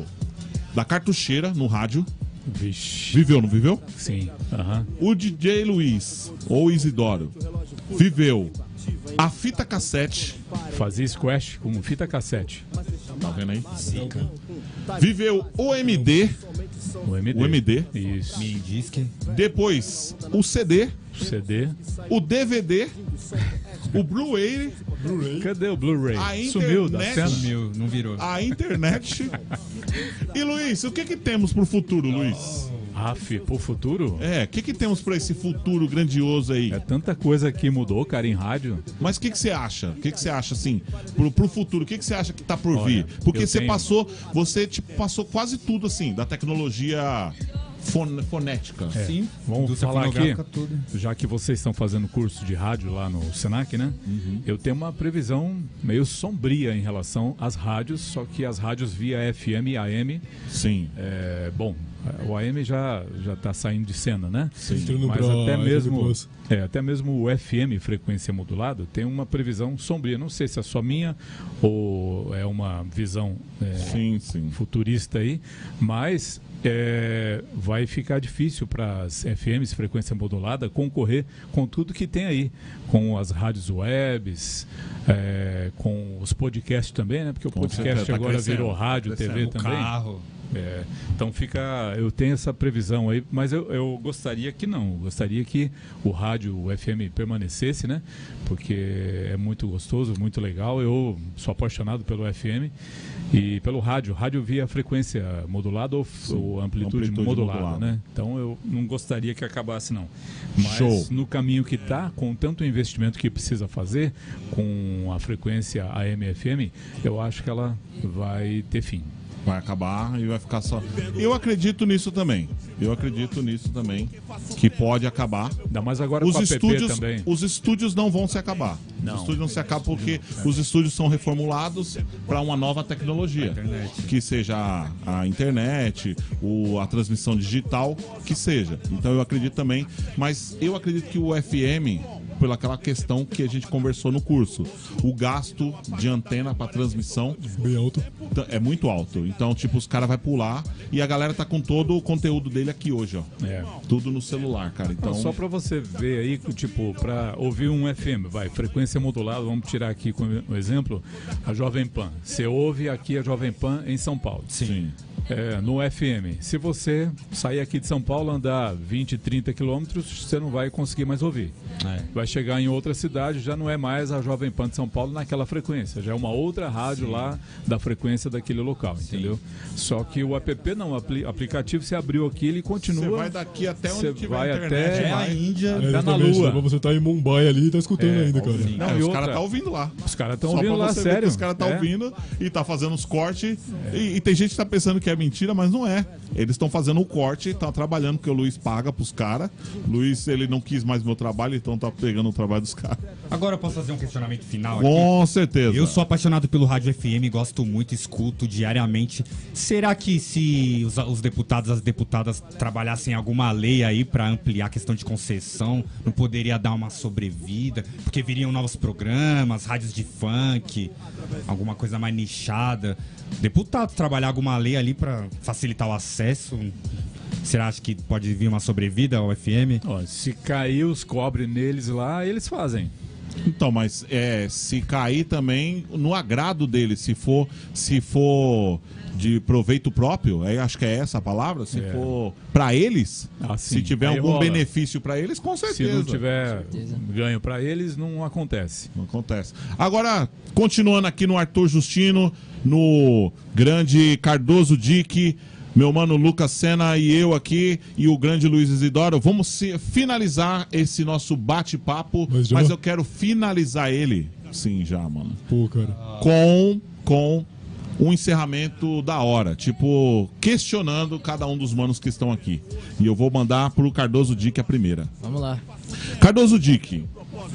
da cartucheira no rádio. Vixe. Viveu, não viveu? Sim. O DJ Luiz, ou Isidoro, viveu a fita cassete. Fazia squash com fita cassete. Tá vendo aí? Zica. Viveu o MD. O MD. Isso. Mini disc. Depois o CD. O DVD. O Blu-ray. Cadê o Blu-ray? Sumiu da cena? Sumiu, não virou. A internet. E Luiz, o que temos pro futuro, Luiz? Pro futuro? O que temos pra esse futuro grandioso aí? É tanta coisa que mudou, cara, em rádio. Mas o que você acha? O que você acha, assim, pro futuro? O que você acha que tá por vir? Porque você passou quase tudo, assim, da tecnologia fonética. Sim. Vamos falar aqui, tudo. já que vocês estão fazendo curso de rádio lá no Senac, né? Eu tenho uma previsão meio sombria em relação às rádios, só que as rádios via FM e AM. Sim. O AM já tá saindo de cena, né? Sim. Mas até mesmo o FM, frequência modulada, tem uma previsão sombria. Não sei se é só minha ou é uma visão futurista aí, mas vai ficar difícil para as FMs, frequência modulada, concorrer com tudo que tem aí, com as rádios webs, com os podcasts também, né? Porque o podcast agora virou rádio, TV também. Carro. Então eu tenho essa previsão aí, mas eu gostaria que não, gostaria que o rádio, o FM permanecesse, né? Porque é muito gostoso, muito legal. Eu sou apaixonado pelo FM e pelo rádio via frequência modulada ou amplitude modulada, né? Então eu não gostaria que acabasse, não. Mas no caminho que está, com tanto investimento que precisa fazer com a frequência AM e FM, eu acho que ela vai ter fim. Vai acabar e vai ficar só. Eu acredito nisso também. Que pode acabar. Ainda mais agora com a app também. Os estúdios não vão se acabar. Os estúdios não se acabam porque os estúdios são reformulados para uma nova tecnologia. Que seja a internet, a transmissão digital, que seja. Então eu acredito também. Mas eu acredito que o FM, pelaquela questão que a gente conversou no curso, o gasto de antena para transmissão bem alto. É muito alto. Então, tipo, os caras vão pular e a galera tá com todo o conteúdo dele aqui hoje, ó. Tudo no celular, cara. Então, só pra você ver aí, tipo, pra ouvir um FM, frequência modulada, vamos tirar aqui como exemplo a Jovem Pan. Você ouve aqui a Jovem Pan em São Paulo. Sim. No FM. Se você sair aqui de São Paulo, andar 20, 30 quilômetros, você não vai conseguir mais ouvir. Vai chegar em outra cidade, já não é mais a Jovem Pan de São Paulo naquela frequência, já é uma outra rádio lá da frequência daquele local, entendeu? Só que o app não, o aplicativo se abriu aqui, ele continua. Você vai daqui até onde tiver vai internet, até vai. a Índia, É, até na exatamente, Lua. né? Você tá em Mumbai ali e tá escutando ainda, cara. Não, e os outra, caras tá ouvindo lá. Os caras estão Só ouvindo pra lá, você ver sério. que os caras tá ouvindo e tá fazendo os cortes. E tem gente que tá pensando que é mentira, mas não é. Eles estão fazendo o corte, tá trabalhando, porque o Luiz paga pros caras. Luiz, ele não quis mais meu trabalho, então tá pegando o trabalho dos caras. Agora eu posso fazer um questionamento final aqui? Com certeza. Eu sou apaixonado pelo Rádio FM, gosto muito, escuto diariamente. Será que se os deputados e as deputadas trabalhassem alguma lei aí pra ampliar a questão de concessão, não poderia dar uma sobrevida? Porque viriam novos programas, rádios de funk, alguma coisa mais nichada. Deputados trabalhar alguma lei ali pra facilitar o acesso... Será que pode vir uma sobrevida ao FM? Se cair os cobre neles lá, eles fazem. Então, mas se cair também no agrado deles, se for de proveito próprio, acho que é essa a palavra, se for pra eles, se tiver aí algum rola. benefício pra eles, com certeza. Se não tiver ganho pra eles, não acontece. Não acontece. Agora, continuando aqui no Arthur Justino, no grande Cardoso Dick, meu mano Lucas Senna e eu aqui, e o grande Luiz Isidoro, vamos finalizar esse nosso bate-papo, mas eu quero finalizar ele, sim, já, mano. Pô, cara. Com um encerramento da hora, tipo, questionando cada um dos manos que estão aqui. E eu vou mandar pro Cardoso Dick a primeira. Vamos lá. Cardoso Dick,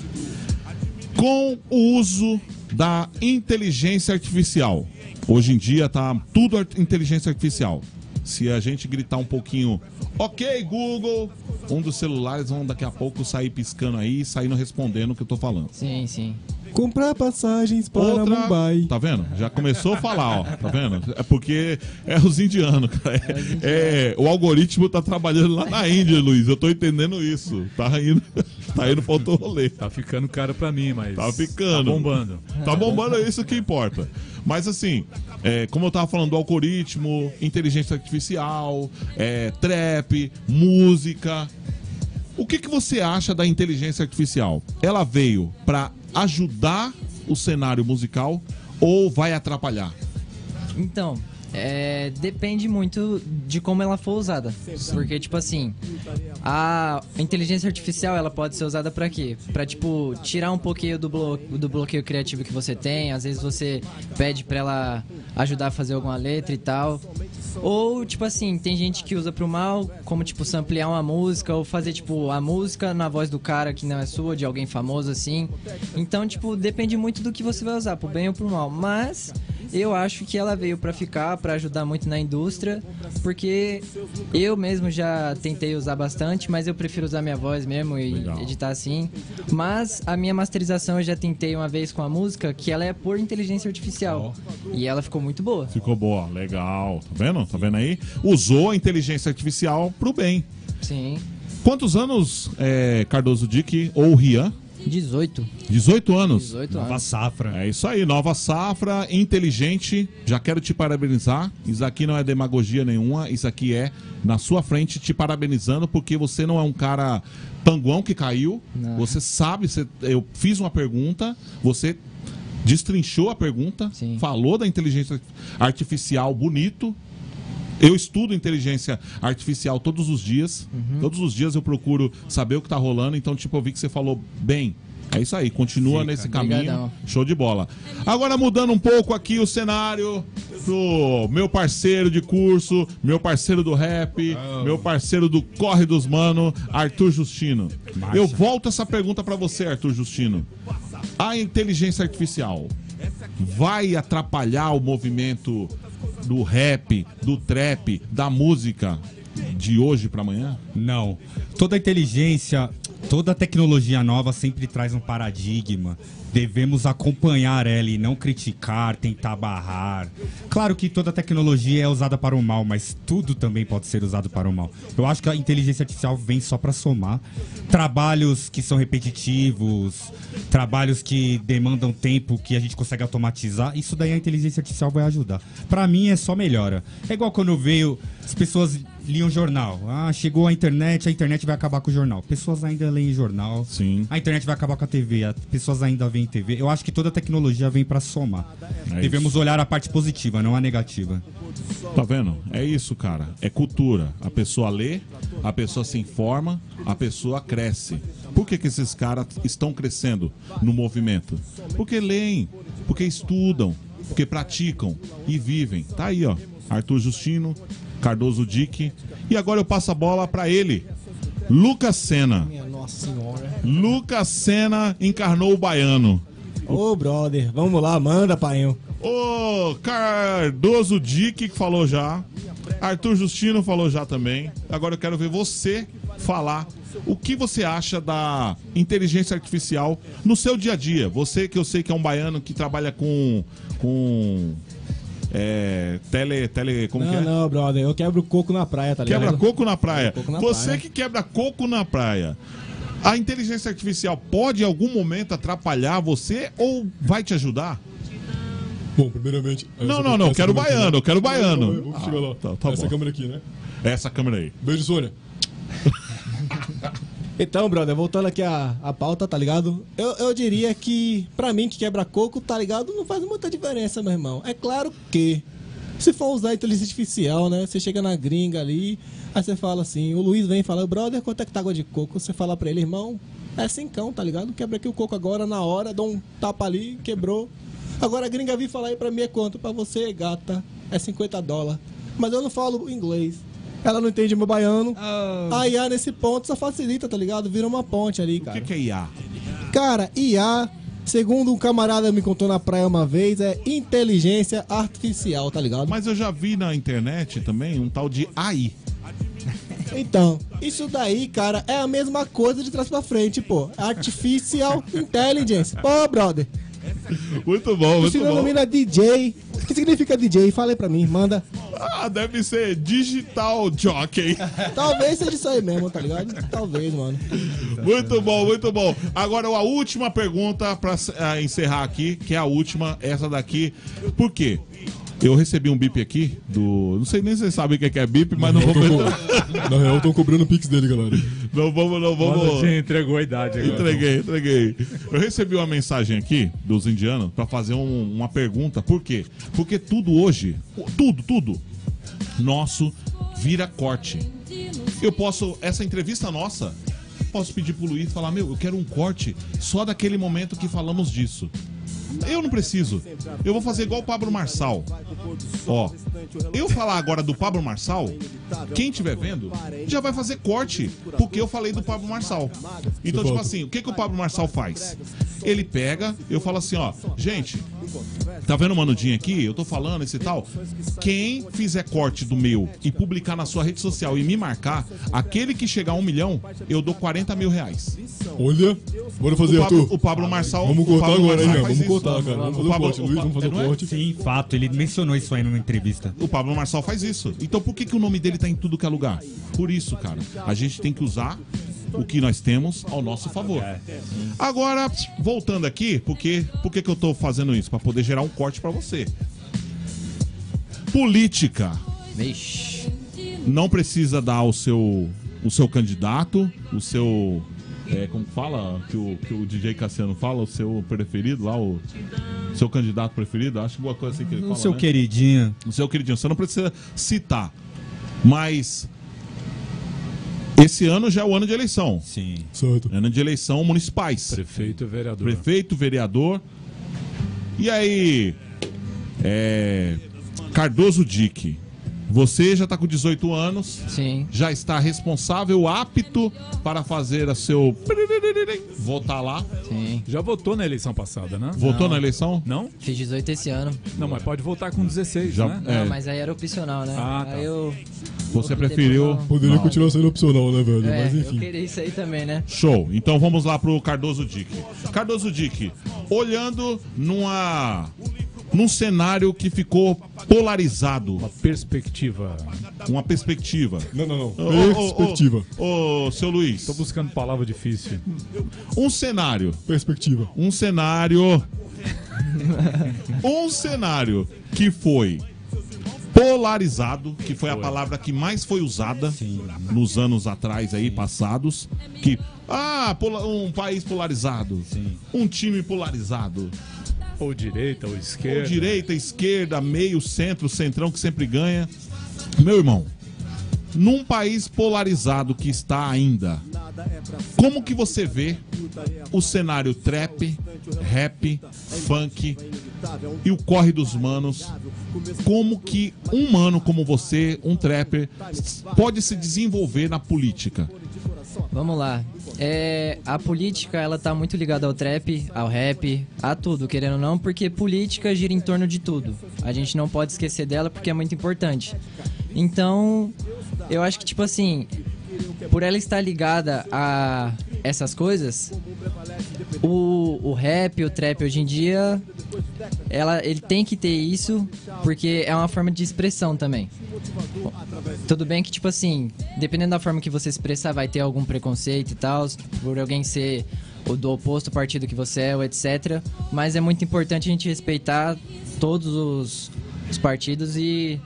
com o uso da inteligência artificial, hoje em dia tá tudo inteligência artificial. Se a gente gritar um pouquinho, ok, Google, um dos celulares vão daqui a pouco sair piscando aí e saindo respondendo o que eu tô falando. Sim, sim. Comprar passagens para Mumbai. Tá vendo? Já começou a falar, ó. Tá vendo? É porque é os indianos, cara. O algoritmo tá trabalhando lá na Índia, Luiz. Eu tô entendendo isso. Tá indo pra outro rolê. Tá ficando caro pra mim, mas... Tá ficando. Tá bombando. Tá bombando, é isso que importa. Mas assim, como eu tava falando do algoritmo, inteligência artificial, trap, música... O que você acha da inteligência artificial? Ela veio pra ajudar o cenário musical ou vai atrapalhar? Então, depende muito de como ela for usada. Porque, tipo assim, a inteligência artificial, ela pode ser usada pra quê? Pra, tipo, tirar um pouquinho do bloqueio criativo que você tem. Às vezes você pede pra ela ajudar a fazer alguma letra e tal. Ou, tipo assim, tem gente que usa pro mal, como, tipo, samplear uma música ou fazer, tipo, a música na voz do cara que não é sua, de alguém famoso, assim. Então, tipo, depende muito do que você vai usar, pro bem ou pro mal. Mas eu acho que ela veio pra ficar, pra ajudar muito na indústria, porque eu mesmo já tentei usar bastante, mas eu prefiro usar minha voz mesmo e editar assim. Mas a minha masterização eu já tentei uma vez com a música, que ela é por inteligência artificial. E ela ficou muito boa. Ficou boa, legal. Tá vendo? Tá vendo aí? Usou a inteligência artificial pro bem. Sim. Quantos anos, Cardoso Dick ou Rian? 18. 18 anos? 18 Nova anos. safra. É isso aí, nova safra, inteligente. Já quero te parabenizar. Isso aqui não é demagogia nenhuma. Isso aqui é na sua frente te parabenizando, porque você não é um cara panguão que caiu. Não. Você sabe, eu fiz uma pergunta, você destrinchou a pergunta, falou da inteligência artificial bonito. Eu estudo inteligência artificial todos os dias. Todos os dias eu procuro saber o que tá rolando. Então, tipo, eu vi que você falou bem. É isso aí, continua nesse caminho. Obrigadão. Show de bola. Agora mudando um pouco aqui o cenário pro meu parceiro de curso, meu parceiro do rap, meu parceiro do Corre dos Mano, Arthur Justino. Eu volto essa pergunta pra você, Arthur Justino. A inteligência artificial vai atrapalhar o movimento do rap, do trap, da música de hoje pra amanhã? Não. Toda inteligência, toda tecnologia nova sempre traz um paradigma. Devemos acompanhar ela e não criticar, tentar barrar. Claro que toda tecnologia é usada para o mal, mas tudo também pode ser usado para o mal. Eu acho que a inteligência artificial vem só para somar. Trabalhos que são repetitivos, trabalhos que demandam tempo, que a gente consegue automatizar, isso daí a inteligência artificial vai ajudar. Para mim é só melhora. É igual quando veio, as pessoas liam jornal. Ah, chegou a internet vai acabar com o jornal. Pessoas ainda leem jornal. Sim. A internet vai acabar com a TV, as pessoas ainda veem TV. Eu acho que toda tecnologia vem pra somar. Devemos olhar a parte positiva, não a negativa. Tá vendo? É isso, cara. É cultura. A pessoa lê, a pessoa se informa, a pessoa cresce. Por que esses caras estão crescendo no movimento? Porque leem, porque estudam, porque praticam e vivem. Tá aí, ó. Arthur Justino, Cardoso Dick. E agora eu passo a bola pra ele, Lucas Sena. Minha nossa senhora. Lucas Sena encarnou o baiano. Ô, brother, vamos lá, manda, painho. Ô, Cardoso Dick falou já. Arthur Justino falou já também. Agora eu quero ver você falar o que você acha da inteligência artificial no seu dia a dia. Você que eu sei que é um baiano que trabalha com como que é? Não, brother, eu quebro coco na praia, tá ligado? Quebra coco na praia. Coco na Você praia. que quebra coco na praia. A inteligência artificial pode em algum momento atrapalhar você ou vai te ajudar? Bom, primeiramente... Não, eu quero baiano, eu quero baiano. Vamos chegar lá. Tá Essa bom. câmera aqui, né? Essa câmera aí. Beijo, Sônia. Então, brother, voltando aqui à pauta, tá ligado? Eu diria que, pra mim, que quebra coco, tá ligado? Não faz muita diferença, meu irmão. É claro que, se for usar a inteligência artificial, né? Você chega na gringa ali, aí você fala assim, o Luiz vem e fala, brother, quanto é que tá água de coco? Você fala pra ele, irmão, é 5, tá ligado? Quebra aqui o coco agora, na hora, dá um tapa ali, quebrou. Agora a gringa vir falar aí pra mim é quanto? Pra você, gata, é $50. Mas eu não falo inglês. Ela não entende meu baiano. A IA nesse ponto só facilita, tá ligado? Vira uma ponte ali, cara. O que é IA? Cara, IA, segundo um camarada me contou na praia uma vez, é inteligência artificial, tá ligado? Mas eu já vi na internet também um tal de AI. Então, isso daí, cara, é a mesma coisa de trás pra frente, pô. Artificial Intelligence. Pô, brother. Muito bom, muito Se bom. denomina DJ. O que significa DJ? Fala aí pra mim, manda. Ah, deve ser Digital Jockey. Talvez seja isso aí mesmo, tá ligado? Talvez, mano. Muito bom, muito bom. Agora a última pergunta pra encerrar aqui, que é a última, essa daqui. Por quê? Eu recebi um bip aqui do... Não sei nem se vocês sabem o que é bip, mas não vou... Na real, estão cobrando o pix dele, galera. Não vamos... Você entregou a idade agora. Entreguei. Eu recebi uma mensagem aqui dos indianos pra fazer uma pergunta. Por quê? Porque tudo hoje, tudo nosso vira corte. Eu posso, essa entrevista nossa, posso pedir pro Luiz e falar, eu quero um corte só daquele momento que falamos disso. Eu não preciso. Eu vou fazer igual o Pablo Marçal. Ó, eu falar agora do Pablo Marçal, quem estiver vendo, já vai fazer corte, porque eu falei do Pablo Marçal. Então, tipo assim, o que o Pablo Marçal faz? Ele pega, eu falo assim, ó, gente, tá vendo o Manudinho aqui? Eu tô falando esse e tal. Quem fizer corte do meu e publicar na sua rede social e me marcar, aquele que chegar a 1 milhão, eu dou R$40 mil. Olha, bora fazer, Arthur. O Pablo Marçal... Vamos cortar agora, hein, vamos cortar, isso. cara. Vamos fazer o corte, Luiz, vamos fazer o corte. Sim, fato, ele mencionou isso aí numa entrevista. O Pablo Marçal faz isso. Então por que o nome dele tá em tudo que é lugar? Por isso, cara. A gente tem que usar o que nós temos ao nosso favor. Agora, voltando aqui, por que eu tô fazendo isso? Pra poder gerar um corte pra você. Política. Não precisa dar o seu candidato, o seu... como fala, que o DJ Cassiano fala, o seu preferido lá, o seu candidato preferido, acho que uma coisa assim que ele fala, O seu né? queridinho. O seu queridinho, você não precisa citar, mas esse ano já é o ano de eleição. Sim. Certo. Ano de eleição municipais. Prefeito e vereador. Prefeito, vereador. E aí, Cardoso Dick, você já está com 18 anos. Sim. Já está responsável, apto para fazer a seu... votar lá. Sim. Já votou na eleição passada, né? Votou na eleição? Não? Fiz 18 esse ano. Não, mas pode votar com 16, Já- né? Não, mas aí era opcional, né? Ah, tá. Aí eu... Você optei preferiu... por não. Poderia continuar sendo opcional, né, velho? Mas Eu enfim. queria isso aí também, né? Show. Então vamos lá pro Cardoso Dick. Cardoso Dick, olhando num cenário que ficou polarizado. Uma perspectiva. Uma perspectiva. Não. Perspectiva. Ô, seu Luiz. Tô buscando palavra difícil. Um cenário. Perspectiva. Um cenário que foi polarizado, que foi a palavra que mais foi usada nos anos atrás aí, passados. Que, um país polarizado. Um time polarizado. Ou direita, ou esquerda. Ou direita, esquerda, meio, centro, centrão que sempre ganha. Meu irmão, num país polarizado que está ainda, como que você vê o cenário trap, rap, funk e o corre dos manos? Como que um mano como você, um trapper, pode se desenvolver na política? Vamos lá. A política, ela tá muito ligada ao trap, ao rap, a tudo, querendo ou não, porque política gira em torno de tudo. A gente não pode esquecer dela porque é muito importante. Então, eu acho que, tipo assim, por ela estar ligada a essas coisas, o rap, o trap hoje em dia, ele tem que ter isso, porque é uma forma de expressão também. Tudo bem que, tipo assim, dependendo da forma que você expressar, vai ter algum preconceito e tal, por alguém ser do oposto partido que você é, ou etc. Mas é muito importante a gente respeitar todos os partidos e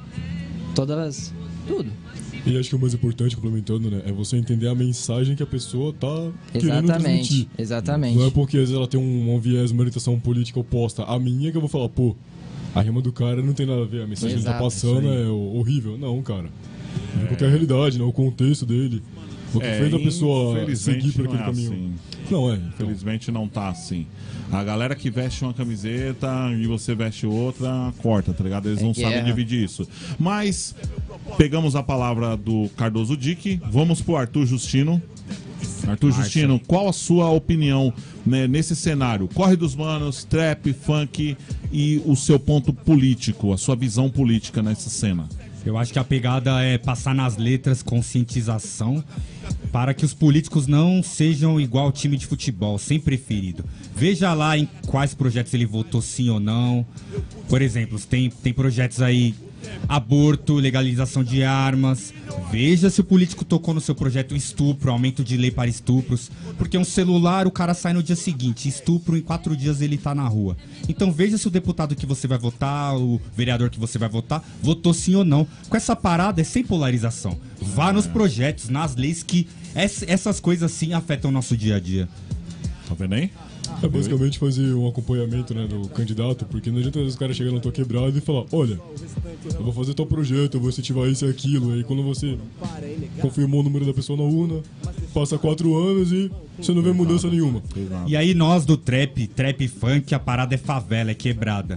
tudo. E acho que o mais importante, complementando, né, é você entender a mensagem que a pessoa tá querendo transmitir. Exatamente. Não é porque às vezes ela tem um viés, uma orientação política oposta à minha que eu vou falar, pô, a rima do cara não tem nada a ver, a mensagem que ele tá passando é horrível. Não, cara. É porque a realidade, né, o contexto dele, o que fez a pessoa seguir por aquele caminho. Assim. Não é. Infelizmente não tá assim. A galera que veste uma camiseta e você veste outra, corta, tá ligado? Eles não sabem dividir isso. Mas pegamos a palavra do Cardoso Dick, vamos pro Arthur Justino. Arthur Justino, qual a sua opinião, né, nesse cenário? Corre dos manos, trap, funk e o seu ponto político, a sua visão política nessa cena. Eu acho que a pegada é passar nas letras conscientização para que os políticos não sejam igual ao time de futebol, sem preferido. Veja lá em quais projetos ele votou sim ou não. Por exemplo, tem projetos aí, aborto, legalização de armas. Veja se o político tocou no seu projeto estupro, aumento de lei para estupros. Porque um celular, o cara sai no dia seguinte, estupro, em 4 dias ele tá na rua. Então veja se o deputado que você vai votar, o vereador que você vai votar, votou sim ou não. Com essa parada é sem polarização. Vá nos projetos, nas leis que essas coisas sim afetam o nosso dia a dia. Tá vendo aí? É basicamente fazer um acompanhamento, né, do candidato, porque não adianta às vezes o cara chegar na tua quebrada e falar, olha, eu vou fazer tal projeto, eu vou incentivar isso e aquilo, aí quando você confirmou o número da pessoa na urna, passa 4 anos e você não vê mudança nenhuma. E aí nós do trap funk, a parada é favela, é quebrada.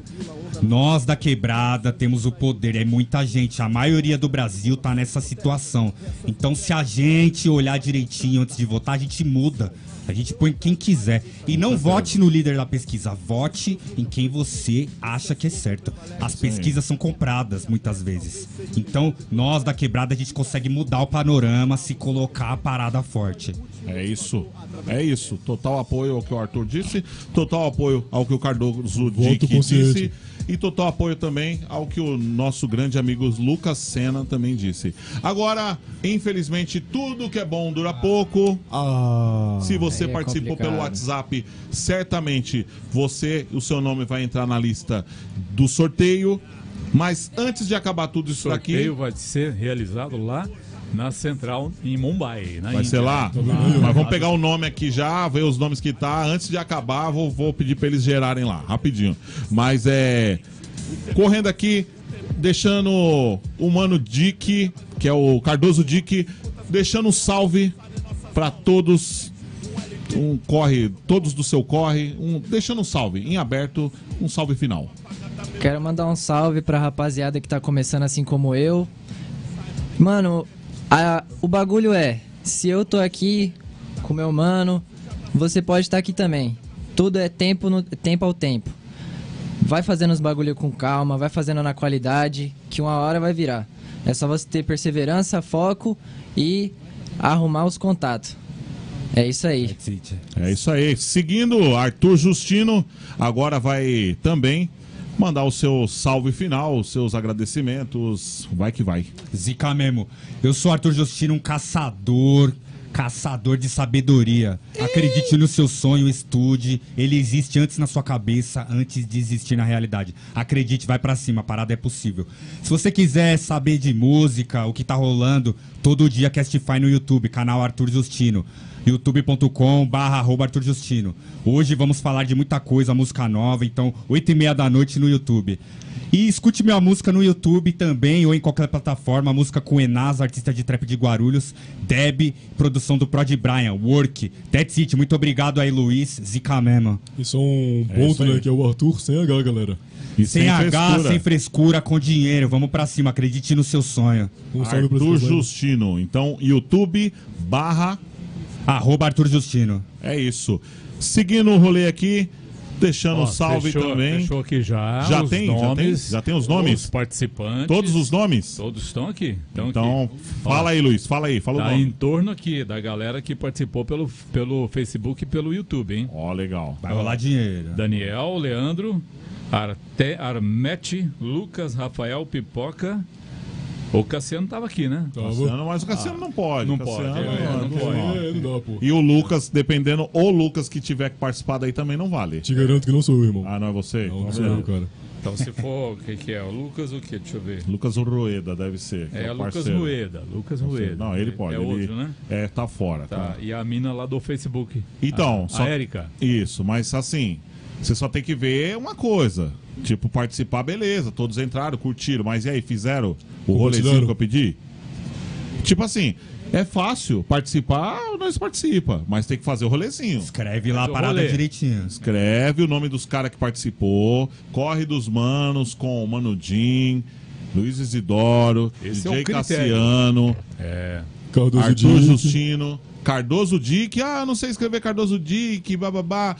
Nós da quebrada temos o poder, é muita gente, a maioria do Brasil tá nessa situação. Então se a gente olhar direitinho antes de votar, a gente muda. A gente põe quem quiser. E não vote no líder da pesquisa. Vote em quem você acha que é certo. As pesquisas são compradas, muitas vezes. Então, nós da quebrada, a gente consegue mudar o panorama se colocar a parada forte. É isso. É isso. Total apoio ao que o Arthur disse. Total apoio ao que o Cardoso Dick disse. E total apoio também ao que o nosso grande amigo Lucas Senna também disse. Agora, infelizmente, tudo que é bom dura pouco. Se você participou pelo WhatsApp, certamente o seu nome vai entrar na lista do sorteio. Mas antes de acabar tudo isso daqui... O sorteio vai ser realizado lá na Central, em Mumbai. Vai ser lá? Mas vamos pegar o nome aqui já, ver os nomes que tá. Antes de acabar, vou pedir pra eles gerarem lá, rapidinho. Mas correndo aqui, deixando o Mano Dick, que é o Cardoso Dick, deixando um salve pra todos. Todos do seu corre. Deixando um salve em aberto, um salve final. Quero mandar um salve pra rapaziada que tá começando assim como eu. Mano, o bagulho se eu tô aqui com meu mano, você pode estar aqui também. Tudo é tempo ao tempo. Vai fazendo os bagulho com calma, vai fazendo na qualidade, que uma hora vai virar. É só você ter perseverança, foco e arrumar os contatos. É isso aí. É isso aí. Seguindo, Arthur Justino agora vai também mandar o seu salve final, os seus agradecimentos. Vai que vai. Zica mesmo. Eu sou Arthur Justino, um caçador de sabedoria. Acredite no seu sonho, estude. Ele existe antes na sua cabeça, antes de existir na realidade. Acredite, vai pra cima, a parada é possível. Se você quiser saber de música, o que tá rolando, todo dia Castify no YouTube, canal Arthur Justino. youtube.com/Arthur Justino. Hoje vamos falar de muita coisa, música nova, então 8h30 da noite no YouTube. E escute minha música no YouTube também, ou em qualquer plataforma, música com Enas, artista de trap de Guarulhos, Deb, produção do Prod Brian, Work, That's It, muito obrigado aí, Luiz, zica mesmo. E só um ponto, né, que é o Arthur sem H, galera. E sem H, frescura. Sem frescura, com dinheiro, vamos pra cima, acredite no seu sonho. Arthur Justino, então YouTube/... @Arthur Justino. É isso. Seguindo o rolê aqui, deixando um salve também. Fechou aqui já. Já os tem, nomes, já tem os nomes? Os participantes. Todos os nomes? Todos estão aqui. Então, fala aí, Luiz, fala aí, fala o nome. Em torno aqui da galera que participou pelo Facebook e pelo YouTube, hein? Ó, legal. Vai rolar dinheiro. Daniel, Leandro, Armete, Lucas, Rafael, Pipoca. O Cassiano tava aqui, né? Cassiano, mas o Cassiano não pode. Não Cassiano, pode. Não dá, pô. E o Lucas, dependendo, o Lucas que tiver que participar daí também não vale. Te garanto que não sou eu, irmão. Ah, não é você? Não sou eu, cara. Então se for, o que é? O Lucas o quê? Deixa eu ver. Lucas Rueda deve ser. É, o Lucas parceiro. Rueda. Lucas Rueda. Não, ele pode. É ele outro, né? É, tá fora. Tá. E a mina lá do Facebook. Então, a Érica. Isso, mas assim, você só tem que ver uma coisa. Tipo, participar, beleza. Todos entraram, curtiram. Mas e aí, fizeram o rolezinho que eu pedi? Tipo assim, é fácil participar, nós participa, mas tem que fazer o rolezinho. Escreve lá a parada direitinho. Escreve o nome dos caras que participou, Corre dos Manos com o Mano Jim, Luiz Isidoro, Esse DJ é Cassiano, Arthur Justino, Cardoso Dick. Ah, não sei escrever Cardoso Dick, bababá.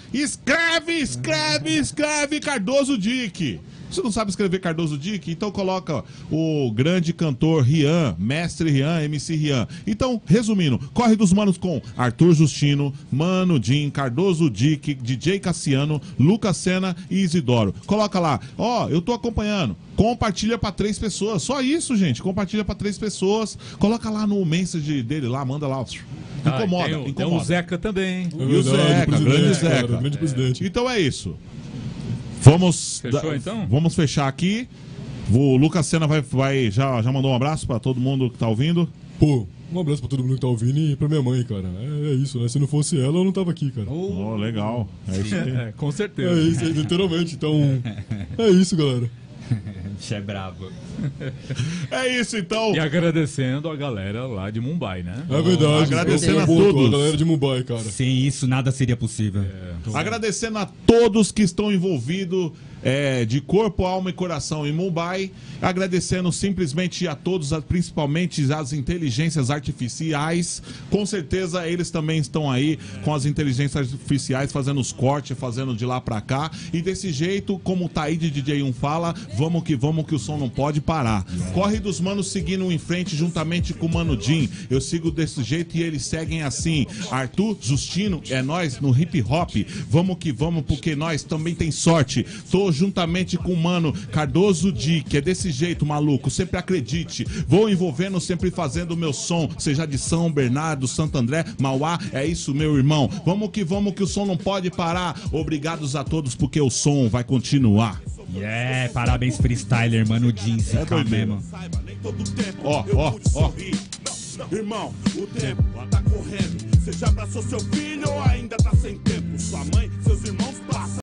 Escreve Cardoso Dick. Você não sabe escrever Cardoso Dick? Então coloca o grande cantor Rian, mestre Rian, MC Rian. Então, resumindo, Corre dos Manos com Arthur Justino, Mano Jim, Cardoso Dick, DJ Cassiano, Lucas Sena e Isidoro. Coloca lá, ó, eu tô acompanhando. Compartilha pra 3 pessoas. Só isso, gente. Compartilha pra 3 pessoas. Coloca lá no message dele lá, manda lá. Incomoda, incomoda. Tem o Zeca também. E o Zeca, grande Zeca. Cara, grande presidente. Então é isso. Vamos, Fechou, então? Vamos fechar aqui. O Lucas Sena já mandou um abraço pra todo mundo que tá ouvindo. Pô, um abraço pra todo mundo que tá ouvindo e pra minha mãe, cara. É isso, né? Se não fosse ela, eu não tava aqui, cara. Oh, legal. É isso aí. É, com certeza. É isso aí, literalmente. Então, é isso, galera. Bicho é brabo. É isso, então. E agradecendo a galera lá de Mumbai, né? É verdade. Agradecendo a todos. todos. A galera de Mumbai, cara. Sem isso, nada seria possível. Agradecendo a todos que estão envolvidos de corpo, alma e coração em Mumbai. Agradecendo simplesmente a todos, principalmente as inteligências artificiais. Com certeza eles também estão aí com as inteligências artificiais fazendo os cortes, fazendo de lá pra cá. E desse jeito, como o Taíde DJ1 fala, vamos que o som não pode parar. Corre dos Manos seguindo em frente juntamente com o Mano Jim. Eu sigo desse jeito e eles seguem assim. Arthur Justino, é nós no hip hop. Vamos que vamos, porque nós também tem sorte. Tô juntamente com o Mano Cardoso Dick, é desse jeito, maluco, sempre acredite. Vou envolvendo, sempre fazendo o meu som, seja de São Bernardo, Santo André, Mauá, é isso, meu irmão. Vamos que o som não pode parar. Obrigados a todos, porque o som vai continuar. Parabéns, freestyler, Mano Jim, se mesmo. Ó. Irmão, o tempo tá correndo. Você já abraçou seu filho ou ainda tá sem tempo? Sua mãe, seus irmãos passam.